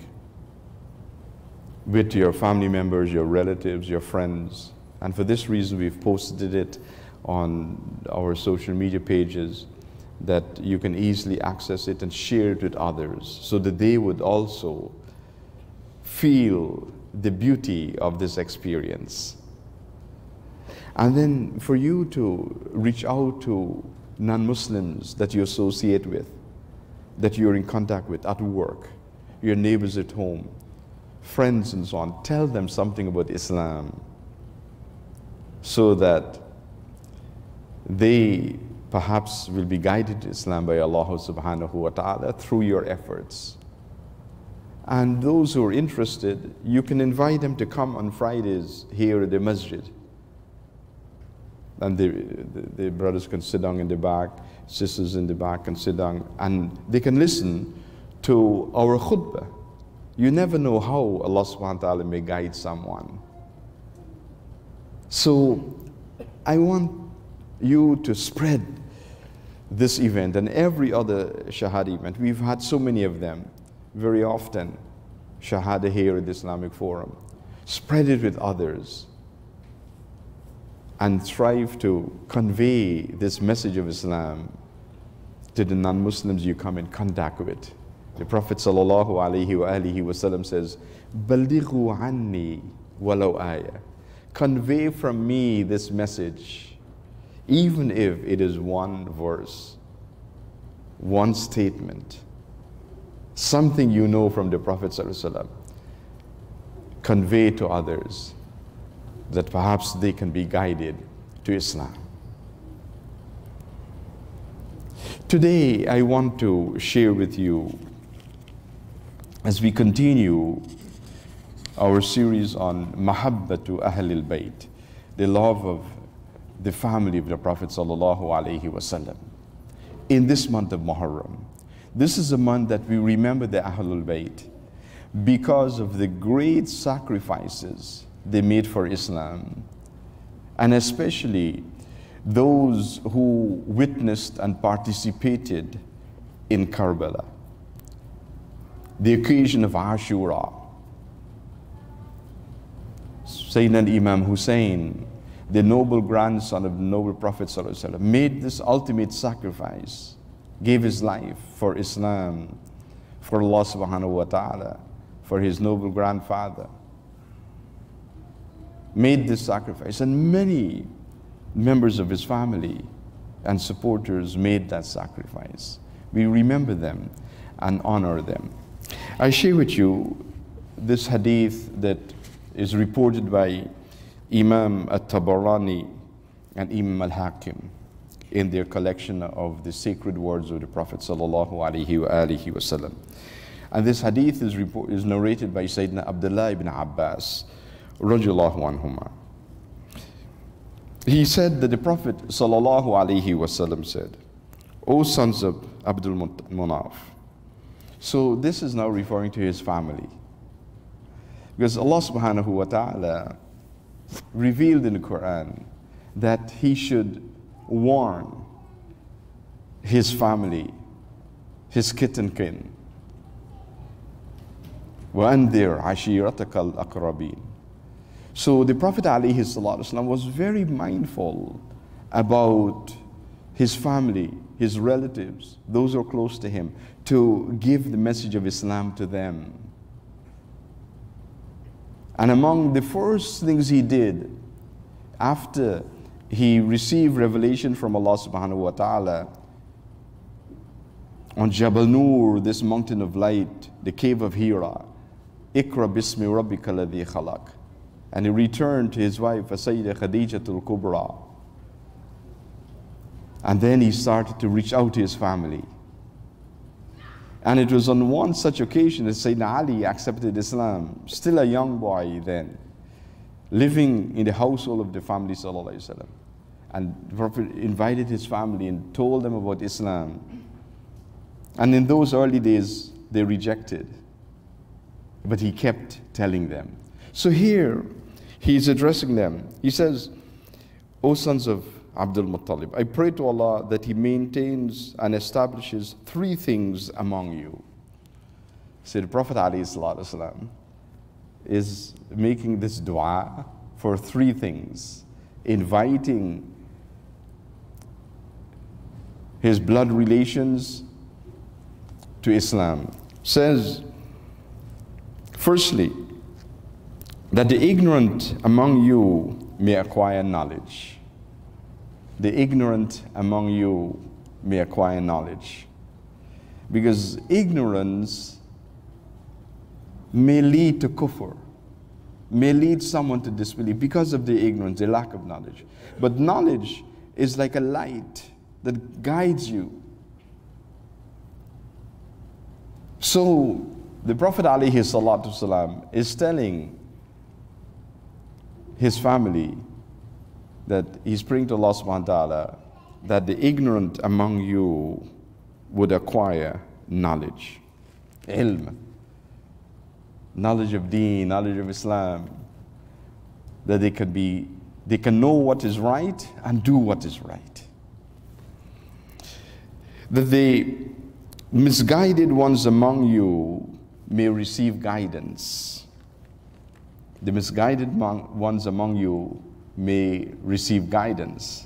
with your family members, your relatives, your friends. And for this reason, we've posted it on our social media pages, that you can easily access it and share it with others so that they would also feel the beauty of this experience. And then for you to reach out to non-Muslims that you associate with, that you're in contact with at work, your neighbors at home, friends and so on. Tell them something about Islam so that they perhaps will be guided to Islam by Allah subhanahu wa ta'ala through your efforts. And those who are interested, you can invite them to come on Fridays here at the masjid. And the, the, the brothers can sit down in the back, sisters in the back can sit down, and they can listen to our khutbah. You never know how Allah subhanahu wa ta'ala may guide someone. So I want you to spread this event and every other Shahada event. We've had so many of them, very often, Shahada here at the Islamic Forum. Spread it with others and strive to convey this message of Islam to the non-Muslims you come in contact with. The Prophet sallallahu alaihi wa alihi wasallam says, "Ballighu anni walau ayah." Convey from me this message, even if it is one verse, one statement, something you know from the Prophet sallallahu alaihi wasallam. Convey to others that perhaps they can be guided to Islam. Today, I want to share with you, as we continue our series on Mahabbatu Ahlil Bayt, the love of the family of the Prophet sallallahu alaihi wasallam. In this month of Muharram, this is a month that we remember the Ahlul Bayt because of the great sacrifices they made for Islam, and especially those who witnessed and participated in Karbala, the occasion of Ashura. Sayyidina Imam Hussein, the noble grandson of the noble Prophet ﷺ, made this ultimate sacrifice, gave his life for Islam, for Allah subhanahu wa ta'ala, for his noble grandfather. Made this sacrifice, and many members of his family and supporters made that sacrifice. We remember them and honor them. I share with you this hadith that is reported by Imam At-Tabarani and Imam Al-Hakim in their collection of the sacred words of the Prophet sallallahu alaihi wa alihi wasallam. And this hadith is, report, is narrated by Sayyidina Abdullah ibn Abbas radiyallahu anhuma. He said that the Prophet sallallahu alaihi wasallam said, "O sons of Abdul Munaf." So this is now referring to his family, because Allah subhanahu wa ta'ala revealed in the Quran that he should warn his family, his kith and kin. وَأَنذِرْ عَشِيرَتَكَ الْأَقْرَبِينَ. So the Prophet ﷺ was very mindful about his family, his relatives, those who are close to him, to give the message of Islam to them. And among the first things he did after he received revelation from Allah subhanahu wa ta'ala on Jabal Nur, this mountain of light, the cave of Hira, Iqra bismi rabbika alladhi khalaq. And he returned to his wife, Sayyida Khadijatul Kubra. And then he started to reach out to his family. And it was on one such occasion that Sayyidina Ali accepted Islam, still a young boy then, living in the household of the family sallallahu alaihi wasallam. And the Prophet invited his family and told them about Islam. And in those early days, they rejected. But he kept telling them. So here, he's addressing them. He says, "O sons of Abdul Muttalib, I pray to Allah that He maintains and establishes three things among you." So the Prophet ﷺ is making this dua for three things, inviting his blood relations to Islam. Says, firstly, that the ignorant among you may acquire knowledge. the ignorant among you may acquire knowledge. Because ignorance may lead to kufr, may lead someone to disbelief because of the ignorance, the lack of knowledge. But knowledge is like a light that guides you. So the Prophet alayhi salatu salam is telling his family that he's praying to Allah subhanahu wa ta'ala that the ignorant among you would acquire knowledge, ilm, knowledge of deen, knowledge of Islam, that they can be, they can know what is right and do what is right. That the misguided ones among you may receive guidance. The misguided ones among you may receive guidance.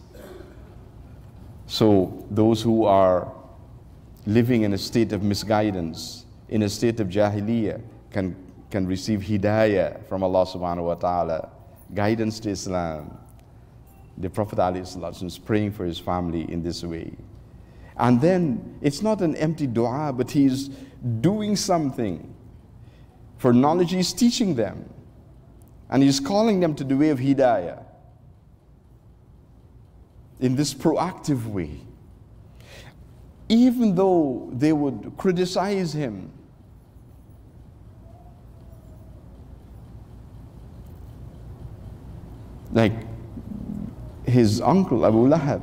So those who are living in a state of misguidance, in a state of jahiliyyah, can, can receive hidayah from Allah subhanahu wa ta'ala, guidance to Islam. The Prophet ﷺ is praying for his family in this way. And then it's not an empty dua, but he's doing something. For knowledge, he's teaching them. And he's calling them to the way of hidayah in this proactive way. Even though they would criticize him, like his uncle Abu Lahab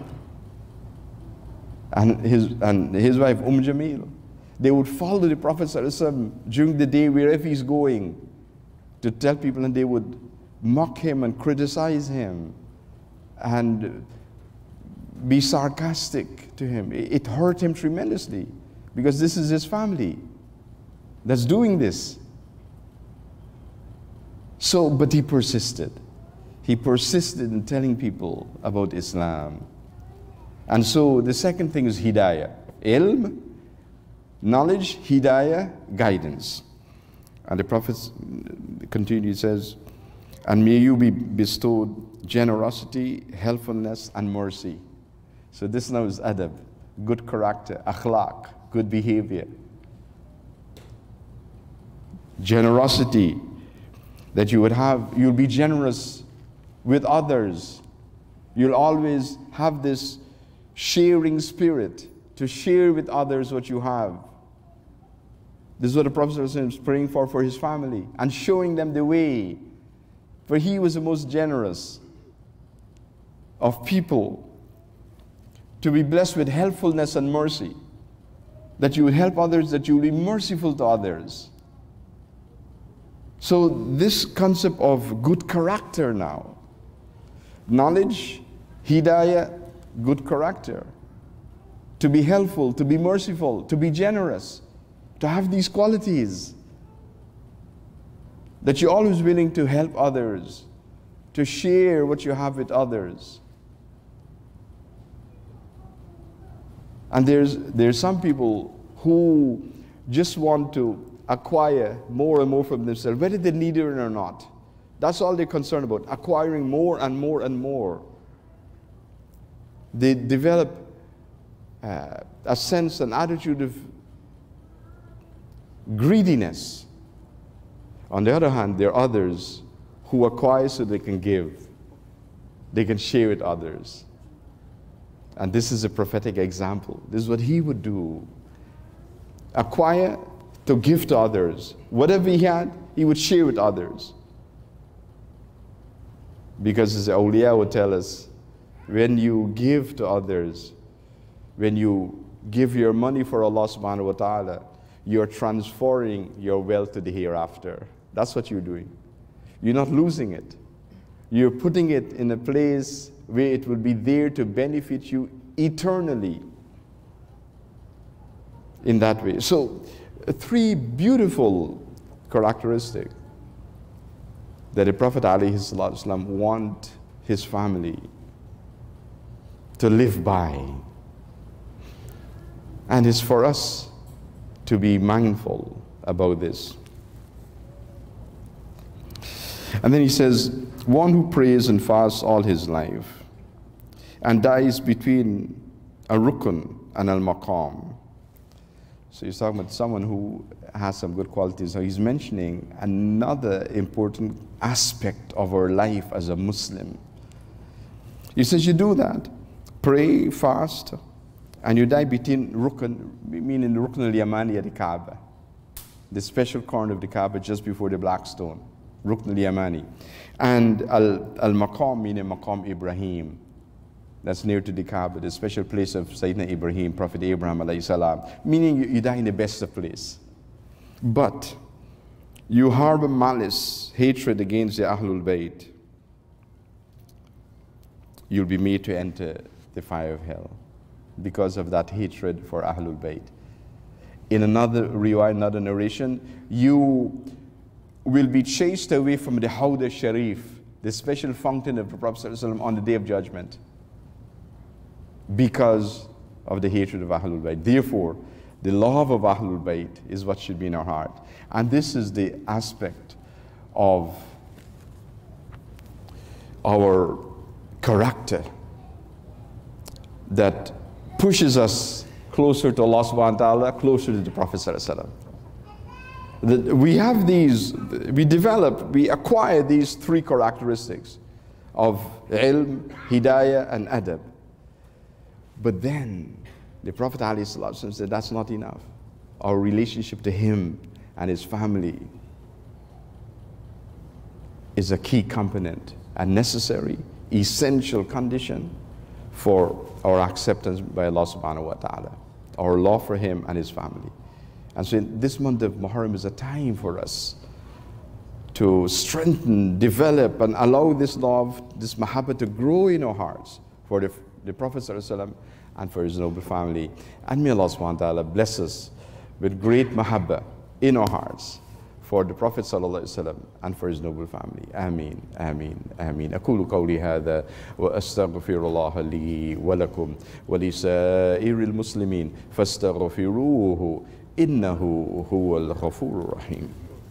and his, and his wife Umm Jamil, they would follow the Prophet ﷺ during the day wherever he's going to tell people, and they would mock him and criticize him and be sarcastic to him. It hurt him tremendously because this is his family that's doing this. So, but he persisted. He persisted in telling people about Islam. And so the second thing is hidayah. Ilm, knowledge, hidayah, guidance. And the Prophet continues, says, and may you be bestowed generosity, helpfulness, and mercy. So this now is adab, good character, akhlaq, good behavior. Generosity, that you would have, you'll be generous with others. You'll always have this sharing spirit to share with others what you have. This is what the Prophet is praying for for his family and showing them the way. For he was the most generous of people, to be blessed with helpfulness and mercy, that you would help others, that you will be merciful to others. So this concept of good character now, knowledge, hidayah, good character, to be helpful, to be merciful, to be generous, to have these qualities, that you're always willing to help others, to share what you have with others. And there's, there's some people who just want to acquire more and more from themselves, whether they need it or not. That's all they're concerned about, acquiring more and more and more. They develop uh, a sense, an attitude of greediness. On the other hand, there are others who acquire so they can give. They can share with others. And this is a prophetic example. This is what he would do. Acquire to give to others. Whatever he had, he would share with others. Because as the awliya would tell us, when you give to others, when you give your money for Allah subhanahu wa ta'ala, you're transferring your wealth to the hereafter. That's what you're doing. You're not losing it. You're putting it in a place where it will be there to benefit you eternally in that way. So, three beautiful characteristics that the Prophet ﷺ want his family to live by. And it's for us to be mindful about this. And then he says, one who prays and fasts all his life and dies between a rukun and al-maqam. So he's talking about someone who has some good qualities. So he's mentioning another important aspect of our life as a Muslim. He says you do that, pray, fast, and you die between rukun, meaning the rukun al-yamani at the Kaaba, the special corner of the Kaaba just before the black stone, rukn al-yamani, and al-maqam, meaning maqam Ibrahim, that's near to the Kaaba, the special place of Sayyidina Ibrahim, Prophet Abraham alayhi salam, meaning you, you die in the best of place. But you harbor malice, hatred against the Ahlul Bayt, you'll be made to enter the fire of hell because of that hatred for Ahlul Bayt. In another riwayah, another narration, you will be chased away from the Hawd al-Sharif, the special fountain of the Prophet ﷺ on the Day of Judgment, because of the hatred of Ahlul Bayt. Therefore, the love of Ahlul Bayt is what should be in our heart. And this is the aspect of our character that pushes us closer to Allah subhanahu wa ta'ala, closer to the Prophet sallallahu alaihi wasallam. We have these, we develop, we acquire these three characteristics of ilm, hidayah, and adab. But then the Prophet ﷺ said that's not enough. Our relationship to him and his family is a key component, a necessary, essential condition for our acceptance by Allah subhanahu wa ta'ala, our love for him and his family. And so this month of Muharram is a time for us to strengthen, develop, and allow this love, this mahabbah to grow in our hearts for the, the Prophet sallallahu alaihi wasallam and for his noble family. And may Allah subhanahu wa ta'ala bless us with great mahabbah in our hearts for the Prophet sallallahu alaihi wasallam and for his noble family. Ameen, ameen, ameen. أقول قولي هذا وأستغفر الله لي ولكم ولسائر المسلمين فاستغفروه إنه هو الغفور الرحيم.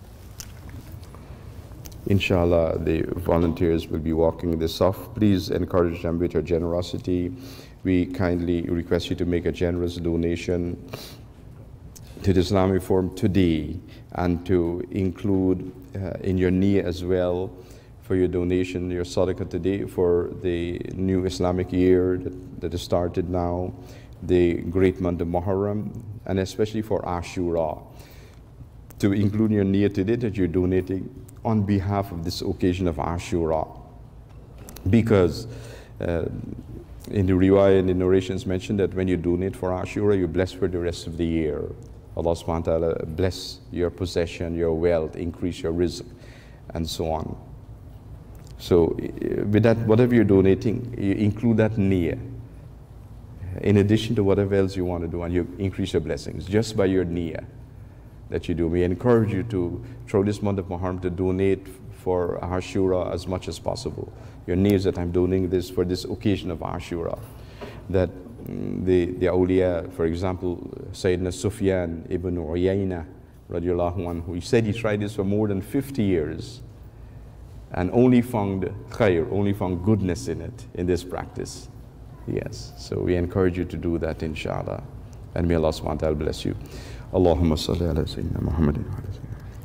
Inshallah, the volunteers will be walking this off. Please encourage them with your generosity. We kindly request you to make a generous donation to the Islamic Forum today, and to include uh, in your niyyah as well for your donation, your sadaqah today for the new Islamic year that, that has started now, the great month of Muharram, and especially for Ashura, to include your niyyah today that you're donating on behalf of this occasion of Ashura. Because uh, in the riwayah and the narrations mentioned that when you donate for Ashura, you're blessed for the rest of the year. Allah subhanahu wa ta'ala bless your possession, your wealth, increase your rizq, and so on. So with that, whatever you're donating, you include that niyyah in addition to whatever else you want to do, and you increase your blessings just by your niyyah that you do. We encourage you to, through this month of Muharram, to donate for Ashura as much as possible. Your niyyah is that I'm donating this for this occasion of Ashura. That the, the awliya, for example, Sayyidina Sufyan ibn Uyayna, radiallahu anhu, he said he tried this for more than fifty years and only found khair, only found goodness in it, in this practice. Yes, so we encourage you to do that, inshallah. And may Allah subhanahu wa ta'ala bless you. Allahumma salli ala Sayyidina Muhammadin wa ala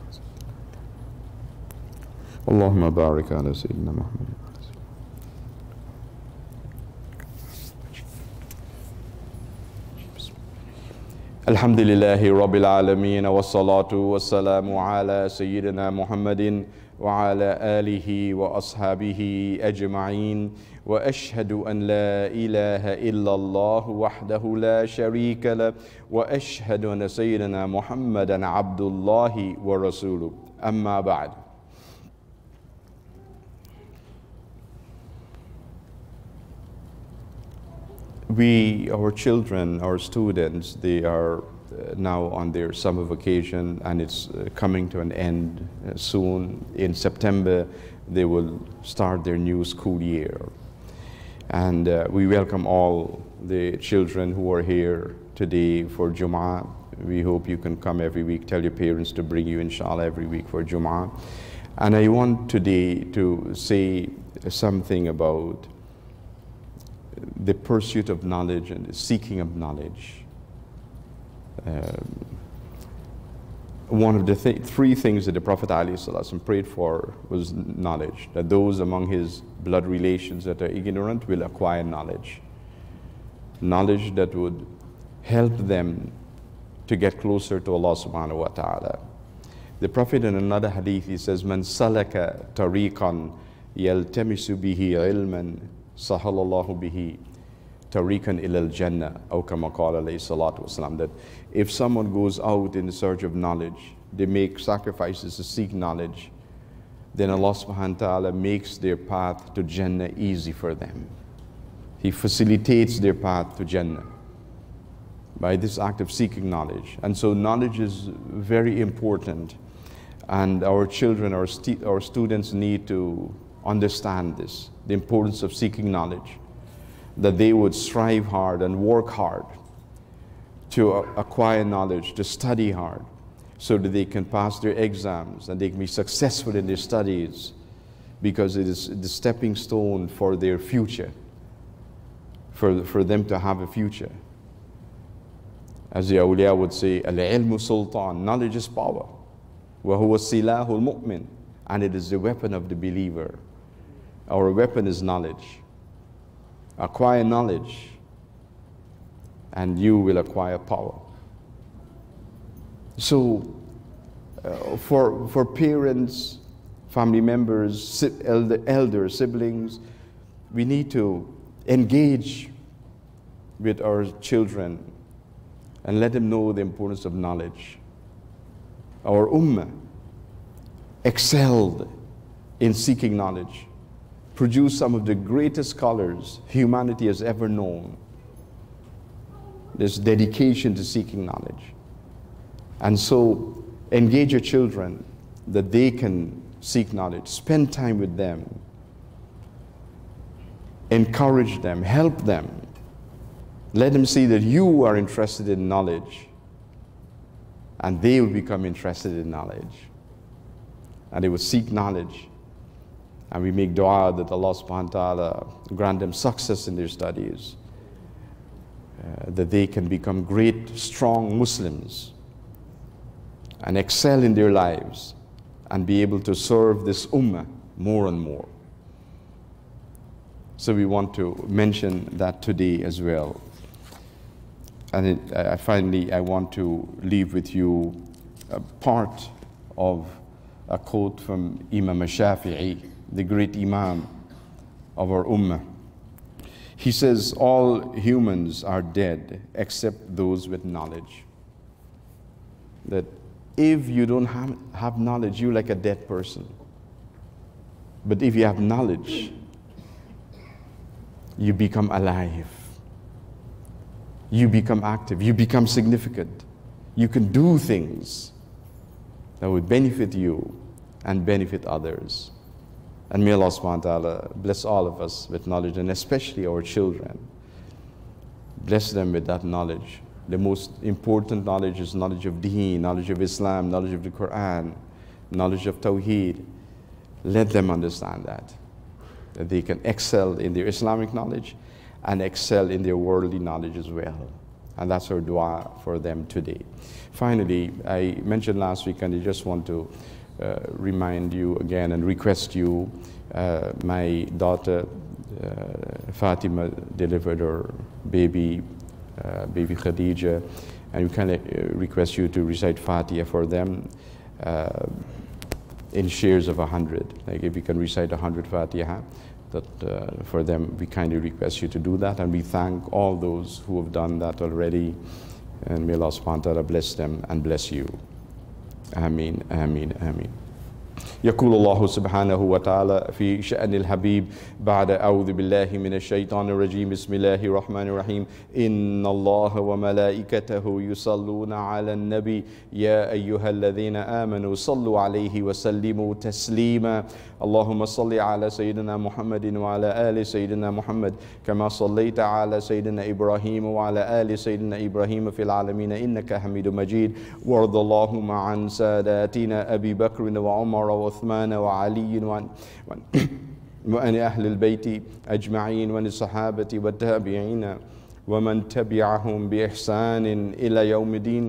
Sayyidina. Allahumma barik ala Sayyidina Muhammadin. الحمد لله رب العالمين والصلاة والسلام على سيدنا محمد وعلى آله وأصحابه أجمعين وأشهد أن لا إله إلا الله وحده لا شريك له وأشهد أن سيدنا محمدا عبد الله ورسوله أما بعد. We, our children, our students, they are now on their summer vacation, and it's coming to an end soon. In September, they will start their new school year. And uh, we welcome all the children who are here today for Jumu'ah. We hope you can come every week. Tell your parents to bring you, inshallah, every week for Jumu'ah. And I want today to say something about the pursuit of knowledge and the seeking of knowledge. Um, one of the th three things that the Prophet ﷺ prayed for was knowledge, that those among his blood relations that are ignorant will acquire knowledge. Knowledge that would help them to get closer to Allah subhanahu wa ta'ala. The Prophet in another hadith, he says, "Man salaka tariqan yaltamisu bihi ilman sahalallahu bihi tariqan ilal jannah," aw kama qala alayhi salatu wasalam, that if someone goes out in search of knowledge, they make sacrifices to seek knowledge, then Allah subhanahu wa ta'ala makes their path to Jannah easy for them. He facilitates their path to Jannah by this act of seeking knowledge. And so knowledge is very important, and our children, our, stu our students need to understand this, the importance of seeking knowledge, that they would strive hard and work hard to acquire knowledge, to study hard, so that they can pass their exams and they can be successful in their studies, because it is the stepping stone for their future, for, for them to have a future. As the awliya would say, al-ilmu sultan, knowledge is power. Wa huwa silahul mu'min, and it is the weapon of the believer. Our weapon is knowledge. Acquire knowledge, and you will acquire power. So, uh, for, for parents, family members, si elder, elders, siblings, we need to engage with our children and let them know the importance of knowledge. Our ummah excelled in seeking knowledge, produced some of the greatest scholars humanity has ever known. This dedication to seeking knowledge. And so engage your children that they can seek knowledge. Spend time with them. Encourage them, help them. Let them see that you are interested in knowledge, and they will become interested in knowledge. And they will seek knowledge. And we make dua that Allah subhanahu wa ta'ala grant them success in their studies, uh, that they can become great, strong Muslims and excel in their lives and be able to serve this ummah more and more. So we want to mention that today as well. And it, uh, finally, I want to leave with you a part of a quote from Imam Shafi'i, the great Imam of our ummah. He says, all humans are dead except those with knowledge. That if you don't have, have knowledge, you're like a dead person. But if you have knowledge, you become alive. You become active. You become significant. You can do things that would benefit you and benefit others. And may Allah subhanahu wa ta'ala bless all of us with knowledge, and especially our children. Bless them with that knowledge. The most important knowledge is knowledge of Deen, knowledge of Islam, knowledge of the Quran, knowledge of Tawheed. Let them understand that, that they can excel in their Islamic knowledge and excel in their worldly knowledge as well. And that's our dua for them today. Finally, I mentioned last week, and I just want to uh, remind you again and request you, uh, my daughter uh, Fatima delivered her baby, uh, baby Khadija, and we kind of uh, request you to recite Fatiha for them uh, in shares of a hundred. Like if you can recite a hundred Fatiha, that uh, for them, we kindly request you to do that, and we thank all those who have done that already, and may Allah subhanahu wa ta'ala bless them and bless you. Ameen, ameen, ameen. يقول الله سبحانه وتعالى في شأن الحبيب بعد أعوذ بالله من الشيطان الرجيم بسم الله الرحمن الرحيم إن الله وملائكته يصلون على النبي يا أيها الذين آمنوا صلوا عليه وسلموا تسليما اللهم صل على سيدنا محمد وعلى آل سيدنا محمد كما صليت على سيدنا إبراهيم وعلى آل سيدنا إبراهيم في العالمين إنك حميد مجيد وارض اللهم عن ساداتنا أبي بكر وعمر وعثمان وعلي وعن, وعن وعن أهل البيت أجمعين وعن الصحابة والتابعين ومن تبعهم بإحسان إلى يوم الدين.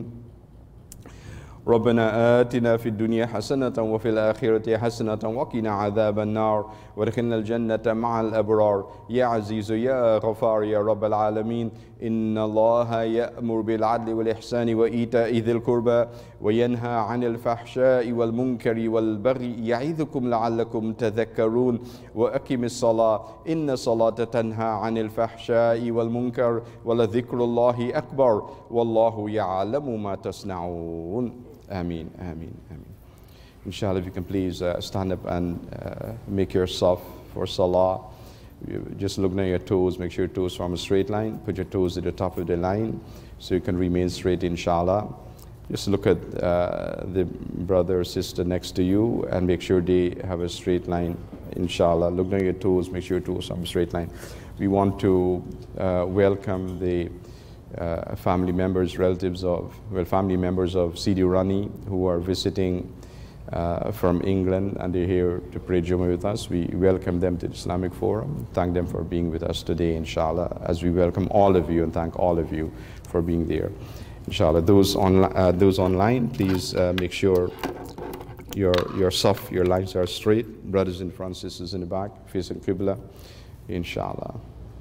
ربنا آتنا في الدنيا حسنة وفي الآخرة حسنة وقنا عذاب النار وادخلنا الجنة مع الأبرار يا عزيز يا غفار يا رب العالمين. إن الله يأمر بالعدل والإحسان وإيتاء ذي القربى وينهى عن الفحشاء والمنكر والبغي يعظكم لعلكم تذكرون. وأقم الصلاة إن الصلاة تنهى عن الفحشاء والمنكر ولذكر الله أكبر والله يعلم ما تصنعون. Ameen, Ameen, Ameen. Inshallah, if you can please uh, stand up and uh, make yourself for Salah. You just look at your toes, make sure your toes form a straight line. Put your toes at the top of the line so you can remain straight, inshallah. Just look at uh, the brother or sister next to you and make sure they have a straight line, inshallah. Look at your toes, make sure your toes form a straight line. We want to uh, welcome the Uh, family members, relatives of, well, family members of Sidi Rani who are visiting uh, from England, and they're here to pray Jumu with us. We welcome them to the Islamic Forum. Thank them for being with us today, inshallah, as we welcome all of you and thank all of you for being there, inshallah. Those, on, uh, those online, please uh, make sure your, your saf, your lines are straight. Brothers in front, sisters in the back, facing Qibla, inshallah.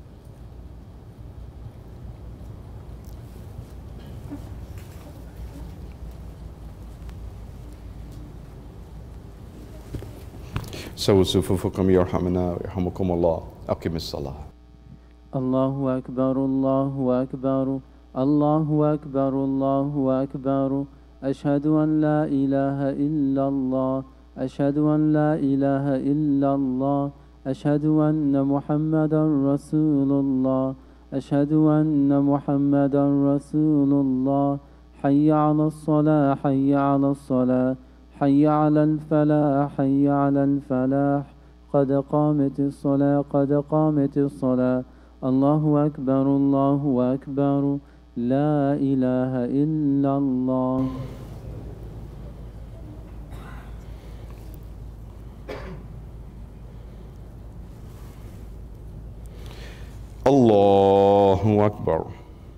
سووا صفوفكم يرحمنا ويرحمكم الله. أقم الصلاة. الله أكبر الله أكبر الله أكبر الله أكبر أشهد أن لا إله إلا الله أشهد أن لا إله إلا الله أشهد أن محمدا رسول الله أشهد أن محمدا رسول الله. حي على الصلاة حي على الصلاة حي على الفلاح حي على الفلاح قد قامت الصلاة قد قامت الصلاة. الله أكبر الله أكبر لا إله إلا الله. الله أكبر.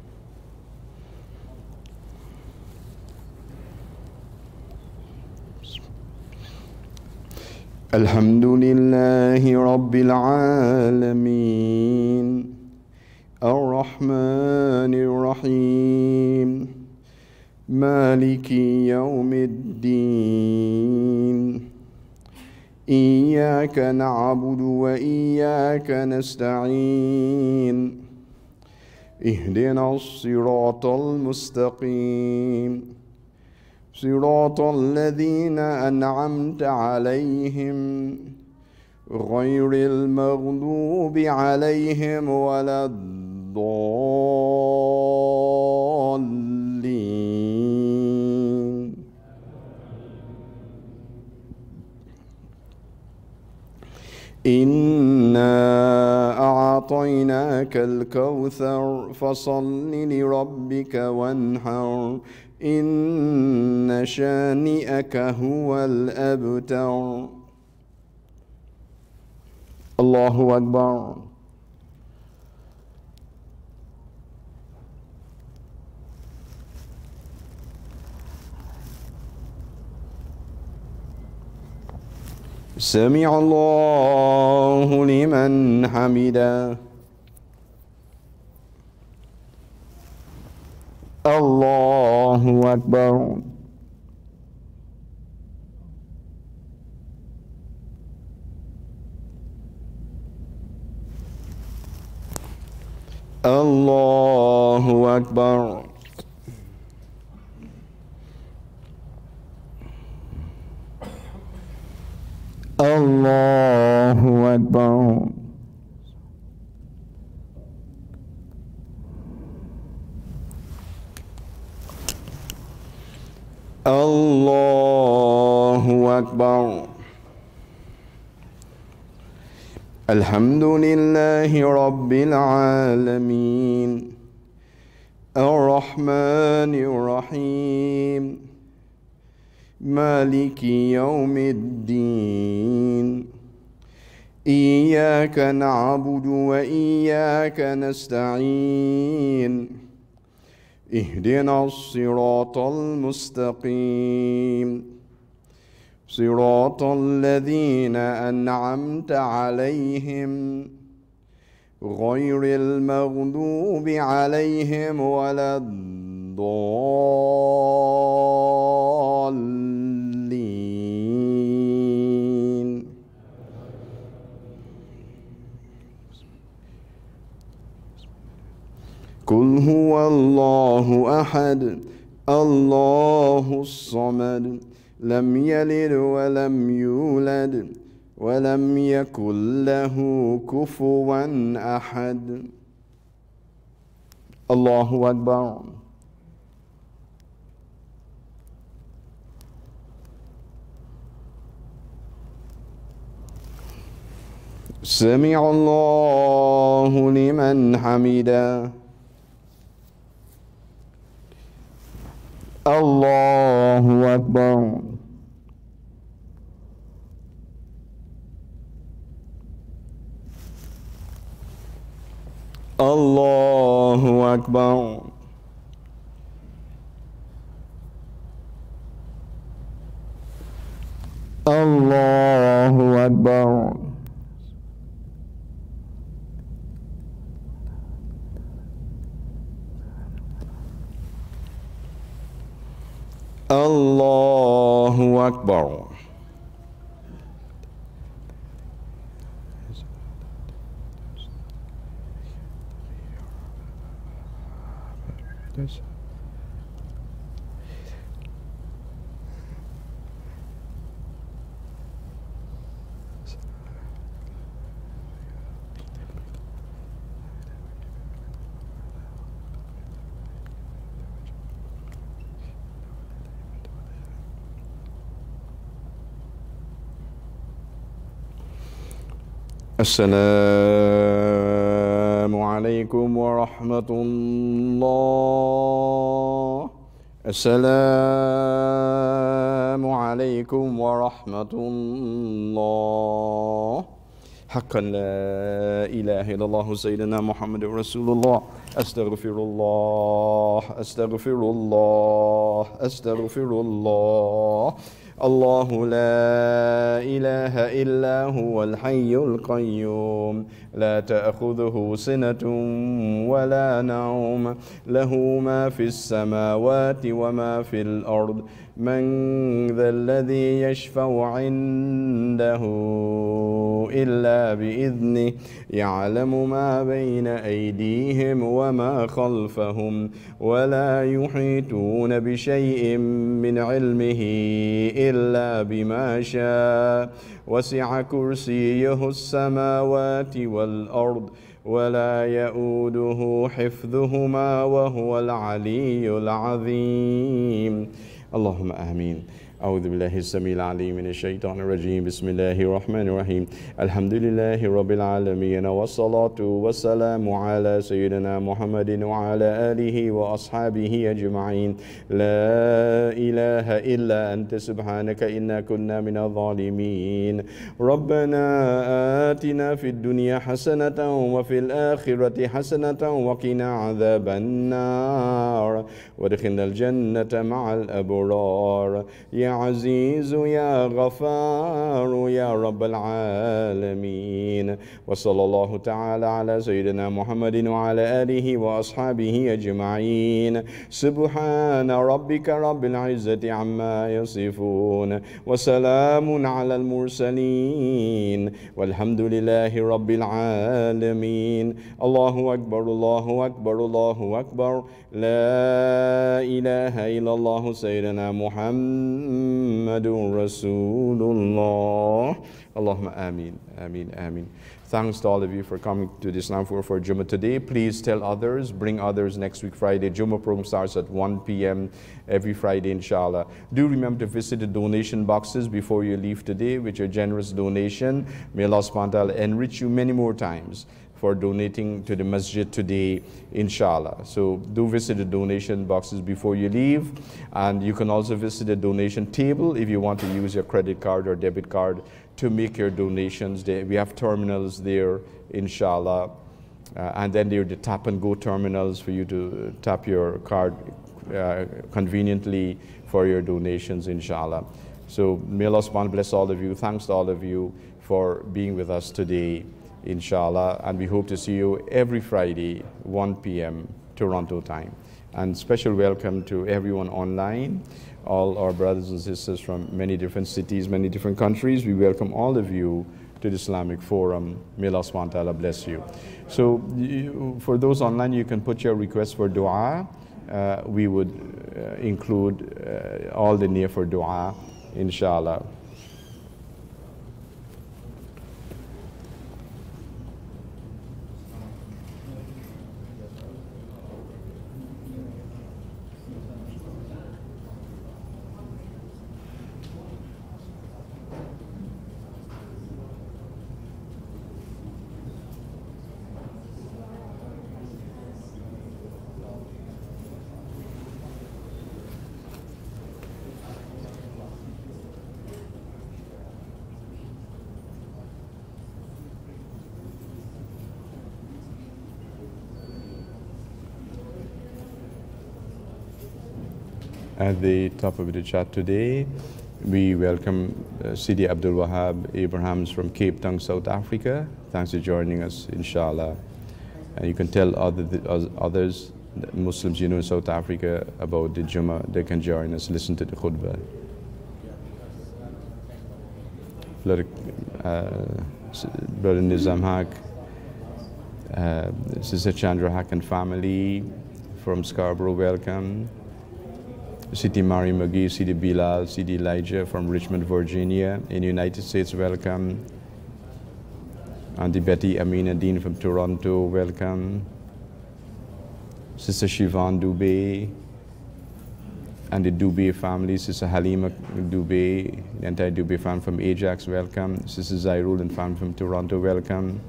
الحمد لله رب العالمين الرحمن الرحيم مالك يوم الدين إياك نعبد وإياك نستعين اهدنا الصراط المستقيم صراط الذين أنعمت عليهم غير المغضوب عليهم ولا الضالين. إنا أعطيناك الكوثر فصل لربك وانحر إن شانئك هو الأبتر. الله أكبر. سمع الله لمن حمده. الله أكبر. الله أكبر. الله أكبر. الله أكبر. الحمد لله رب العالمين الرحمن الرحيم مالك يوم الدين إياك نعبد وإياك نستعين اهدنا الصراط المستقيم صراط الذين أنعمت عليهم غير المغضوب عليهم ولا الضالين. قل هو الله أحد الله الصمد لم يلد ولم يولد ولم يكن له كفوا أحد. الله أكبر. سمع الله لمن حمده. الله أكبر. الله أكبر. الله أكبر. الله أكبر. السلام عليكم ورحمة الله. السلام عليكم ورحمة الله. حقا لا إله إلا الله سيدنا محمد رسول الله. أستغفر الله أستغفر الله أستغفر الله. الله لا إله إلا هو الحي القيوم لا تأخذه سنة ولا نوم له ما في السماوات وما في الأرض من ذا الذي يشفع عنده إلا بإذنه يعلم ما بين أيديهم وما خلفهم ولا يحيطون بشيء من علمه إلا بما شاء وسع كرسيه السماوات والأرض ولا يؤوده حفظهما وهو العلي العظيم. اللهم آمين. أعوذ بالله السميع العليم من الشيطان الرجيم. بسم الله الرحمن الرحيم. الحمد لله رب العالمين والصلاة والسلام على سيدنا محمد وعلى آله وأصحابه أجمعين. لا إله إلا أنت سبحانك إنا كنا من الظالمين. ربنا آتنا في الدنيا حسنة وفي الآخرة حسنة وقنا عذاب النار وادخلنا الجنة مع الأبرار. يا عزيز يا غفار يا رب العالمين. وصلى الله تعالى على سيدنا محمد وعلى آله وأصحابه أجمعين. سبحان ربك رب العزة عما يصفون وسلام على المرسلين والحمد لله رب العالمين. الله أكبر الله أكبر الله أكبر. لا إله إلا الله سيدنا محمد رسول الله. Allahumma ameen, ameen, ameen. Thanks to all of you for coming to the Islam Forum for Jumu today. Please tell others, bring others next week Friday. Jumu program starts at one p m every Friday, inshallah. Do remember to visit the donation boxes before you leave today with your generous donation. May Allah subhanahu wa ta'ala enrich you many more times for donating to the masjid today, inshallah. So do visit the donation boxes before you leave, and you can also visit the donation table if you want to use your credit card or debit card to make your donations. They, we have terminals there, inshallah. Uh, and then there are the tap and go terminals for you to tap your card uh, conveniently for your donations, inshallah. So may Allah subhanahu wa ta'ala bless all of you. Thanks to all of you for being with us today, inshallah. And we hope to see you every Friday, one p m Toronto time. And special welcome to everyone online, all our brothers and sisters from many different cities, many different countries. We welcome all of you to the Islamic Forum. May Allah subhanahu wa ta'ala bless you. So you, for those online, you can put your requests for dua. Uh, we would uh, include uh, all the near for dua, inshallah. At the top of the chat today, we welcome uh, Sidi Abdul Wahab Abrahams from Cape Town, South Africa. Thanks for joining us, inshallah. And you can tell other, others, Muslims you know in South Africa, about the Jummah. They can join us, listen to the Khutbah. Brother, uh, Brother Nizam Haq, uh, Sister Chandra Haq and family from Scarborough, welcome. Sidi Mari McGee, Sidi Bilal, Sidi Elijah from Richmond, Virginia, in the United States, welcome. Auntie Betty Amina Dean from Toronto, welcome. Sister Shivan Dubé and the Dubé family, Sister Halima Dubé, the entire Dubé family from Ajax, welcome. Sister Zairul and family from Toronto, welcome.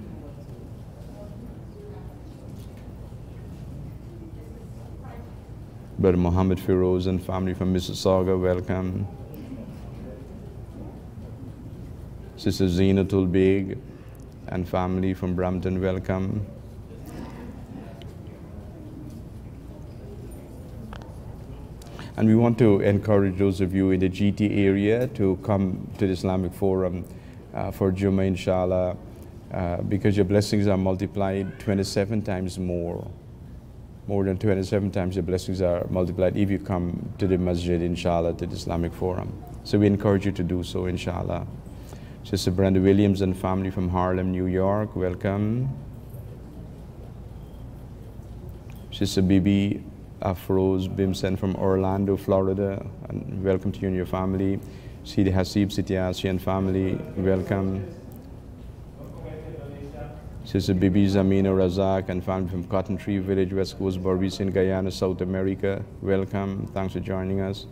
Brother Muhammad Firoz and family from Mississauga, welcome. Sister Zainatul Beg and family from Brampton, welcome. And we want to encourage those of you in the G T area to come to the Islamic Forum uh, for Jummah, inshallah, uh, because your blessings are multiplied twenty-seven times more. More than twenty-seven times your blessings are multiplied if you come to the masjid, inshallah, to the Islamic Forum. So we encourage you to do so, inshallah. Sister Brenda Williams and family from Harlem, New York, welcome. Sister Bibi Afroz Bimsen from Orlando, Florida, and welcome to you and your family. Sidi Hasib Sitiasi and family, welcome. Sister Bibi Zamina Razak and family from Cotton Tree Village, West Coast, Barbados in Guyana, South America, welcome. Thanks for joining us.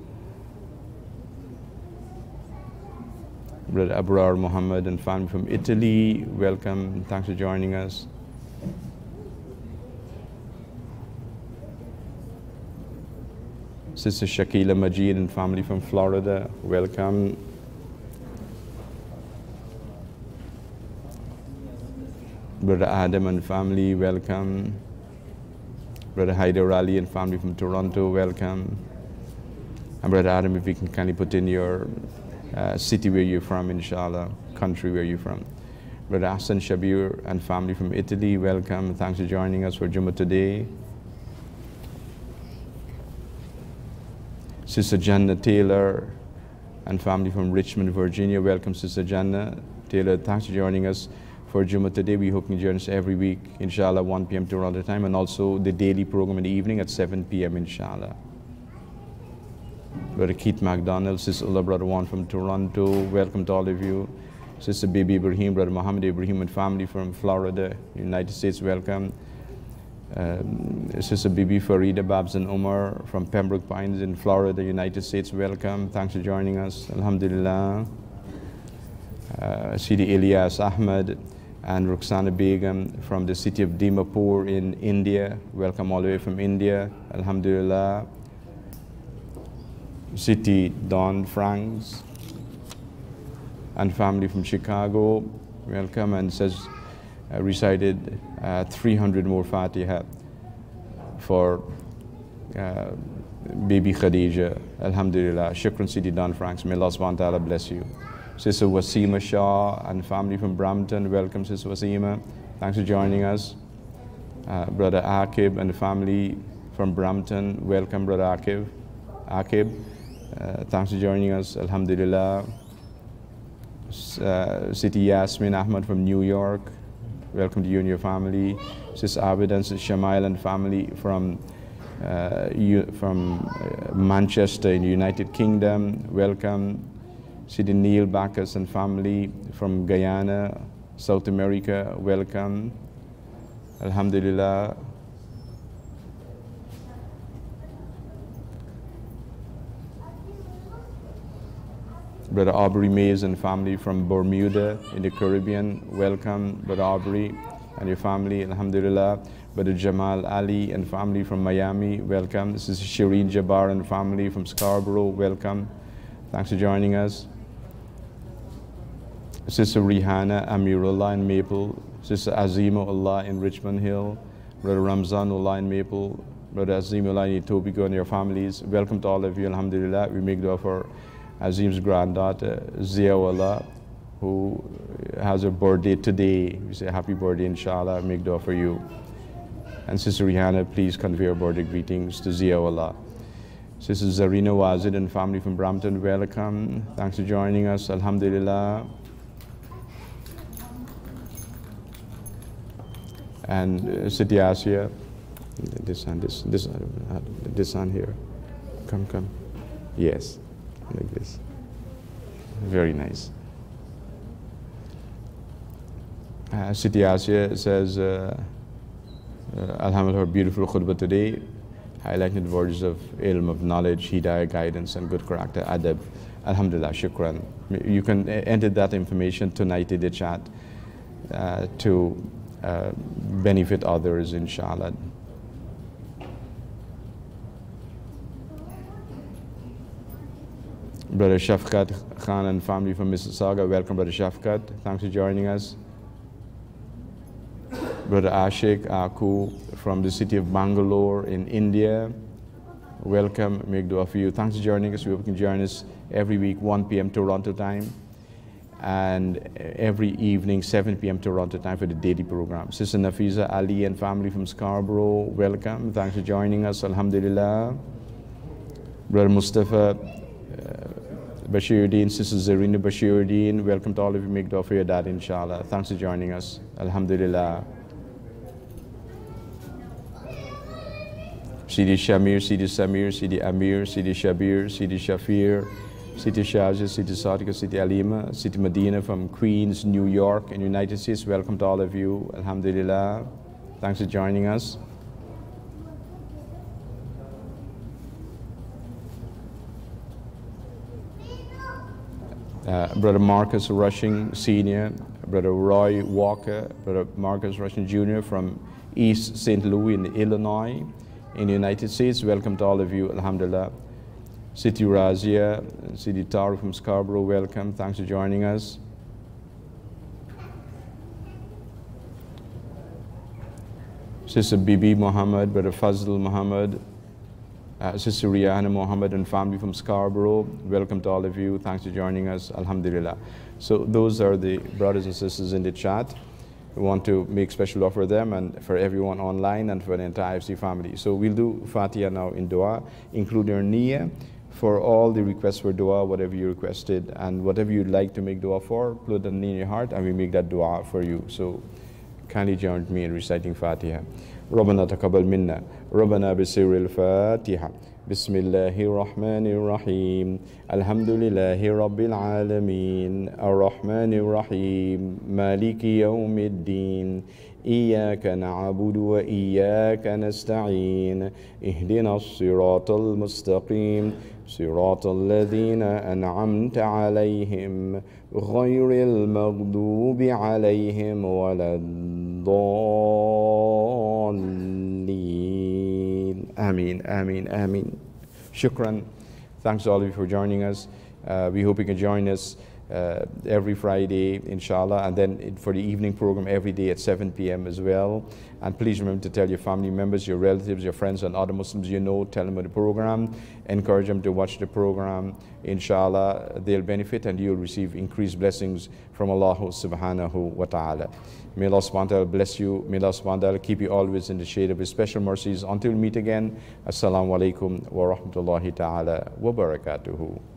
Brother Abrar Muhammad and family from Italy, welcome. Thanks for joining us. Sister Shakila Majid and family from Florida, welcome. Brother Adam and family, welcome. Brother Haider Ali and family from Toronto, welcome. And Brother Adam, if you can kindly put in your uh, city where you're from, inshallah, country where you're from. Brother Hassan Shabir and family from Italy, welcome. Thanks for joining us for Jummah today. Sister Jannah Taylor and family from Richmond, Virginia, welcome. Sister Jannah Taylor, thanks for joining us for Jummah today. We hope you join us every week, inshallah, one p m Toronto time, and also the daily program in the evening at seven p m inshallah. Brother Keith McDonald, Sister Allah, Brother Juan from Toronto, welcome to all of you. Sister Bibi Ibrahim, Brother Muhammad Ibrahim and family from Florida, United States, welcome. Um, Sister Bibi Farida Babs and Umar from Pembroke Pines in Florida, United States, welcome. Thanks for joining us. Alhamdulillah. Uh, Sidi Ilyas Ahmed and Ruxana Begum from the city of Dimapur in India, welcome all the way from India. Alhamdulillah. City Don Franks and family from Chicago, welcome, and says uh, recited uh, three hundred more Fatiha for uh, baby Khadija. Alhamdulillah. Shukran Sidi Don Franks. May Allah subhanahu wa ta'ala bless you. Sister Wasima Shah and family from Brampton, welcome Sister Wasima. Thanks for joining us. Uh, Brother Akib and the family from Brampton, welcome Brother Akib. Akib, uh, thanks for joining us. Alhamdulillah. Uh, Siti Yasmin Ahmad from New York, welcome to you and your family. Sister Abid and Sister Shamail and family from uh, you, from uh, Manchester in the United Kingdom, welcome. Sidi Neil Bacchus and family from Guyana, South America, welcome. Alhamdulillah. Brother Aubrey Mays and family from Bermuda in the Caribbean, welcome Brother Aubrey and your family, Alhamdulillah. Brother Jamal Ali and family from Miami, welcome. This is Shireen Jabbar and family from Scarborough, welcome. Thanks for joining us. Sister Rihanna Amirullah in Maple, Sister Azimullah in Richmond Hill, Brother Ramzanullah in Maple, Brother Azimullah in Etobicoke and your families, welcome to all of you, Alhamdulillah. We make dua for Azim's granddaughter, Ziawallah, who has her birthday today. We say happy birthday, inshallah, make dua for you. And Sister Rihanna, please convey your birthday greetings to Ziawallah. Sister Zarina Wazid and family from Brampton, welcome. Thanks for joining us, Alhamdulillah. And uh, Siti Asia, this one, this, this, uh, this one here. Come, come. Yes. Like this. Very nice. Uh, Siti Asya says, uh, uh, Alhamdulillah, beautiful khutbah today, highlighting the virtues of ilm, of knowledge, hidayah, guidance, and good character, adab. Alhamdulillah, shukran. You can enter that information tonight in the chat uh, to uh, benefit others, inshallah. Brother Shafkat Khan and family from Mississauga, welcome Brother Shafkat, thanks for joining us. Brother Ashik Aku from the city of Bangalore in India, welcome, make dua for you. Thanks for joining us. We hope you can join us every week, one P M Toronto time, and every evening, seven P M Toronto time for the daily program. Sister Nafiza Ali and family from Scarborough, welcome, thanks for joining us, Alhamdulillah. Brother Mustafa uh, Bashiruddin, Sister Zarina Bashiruddin, welcome to all of you, make dua for your dad, inshallah. Thanks for joining us, Alhamdulillah. Sidi Shamir, Sidi Samir, Sidi Amir, Sidi Shabir, Sidi Shafir, Sidi Shahja, Sidi Sadika, Sidi Alima, Sidi Medina from Queens, New York in the United States, welcome to all of you, Alhamdulillah. Thanks for joining us. Uh, Brother Marcus Rushing Senior, Brother Roy Walker, Brother Marcus Rushing Junior from East Saint Louis in Illinois, in the United States, welcome to all of you, Alhamdulillah. Siti Razia, Sidi Taru from Scarborough, welcome, thanks for joining us. Sister Bibi Muhammad, Brother Fazl Muhammad, Uh, Sister Rihanna Mohammed and family from Scarborough, welcome to all of you. Thanks for joining us. Alhamdulillah. So those are the brothers and sisters in the chat. We want to make special love for them and for everyone online and for the entire I F C family. So we'll do Fatiha now in dua, include your niyyah for all the requests for dua, whatever you requested, and whatever you'd like to make dua for, put the niyyah in your heart and we make that dua for you. So kindly join with me in reciting Fatiha. ربنا تقبل منا ربنا بسر الفاتحة بسم الله الرحمن الرحيم الحمد لله رب العالمين الرحمن الرحيم مالك يوم الدين إياك نعبد وإياك نستعين اهدنا الصراط المستقيم صراط الذين أنعمت عليهم غير المغضوب عليهم ولا الضالين آمين آمين آمين. Shukran. Thanks to all of you for joining us. Uh, we hope you can join us uh, every Friday, inshallah, and then it, for the evening program every day at seven p m as well. And please remember to tell your family members, your relatives, your friends, and other Muslims you know, tell them about the program, encourage them to watch the program. Inshallah, they'll benefit and you'll receive increased blessings from Allah subhanahu wa ta'ala. May Allah subhanahu wa ta'ala bless you. May Allah subhanahu wa ta'ala keep you always in the shade of His special mercies. Until we meet again, Assalamu alaikum wa rahmatullahi ta'ala wa barakatuhu.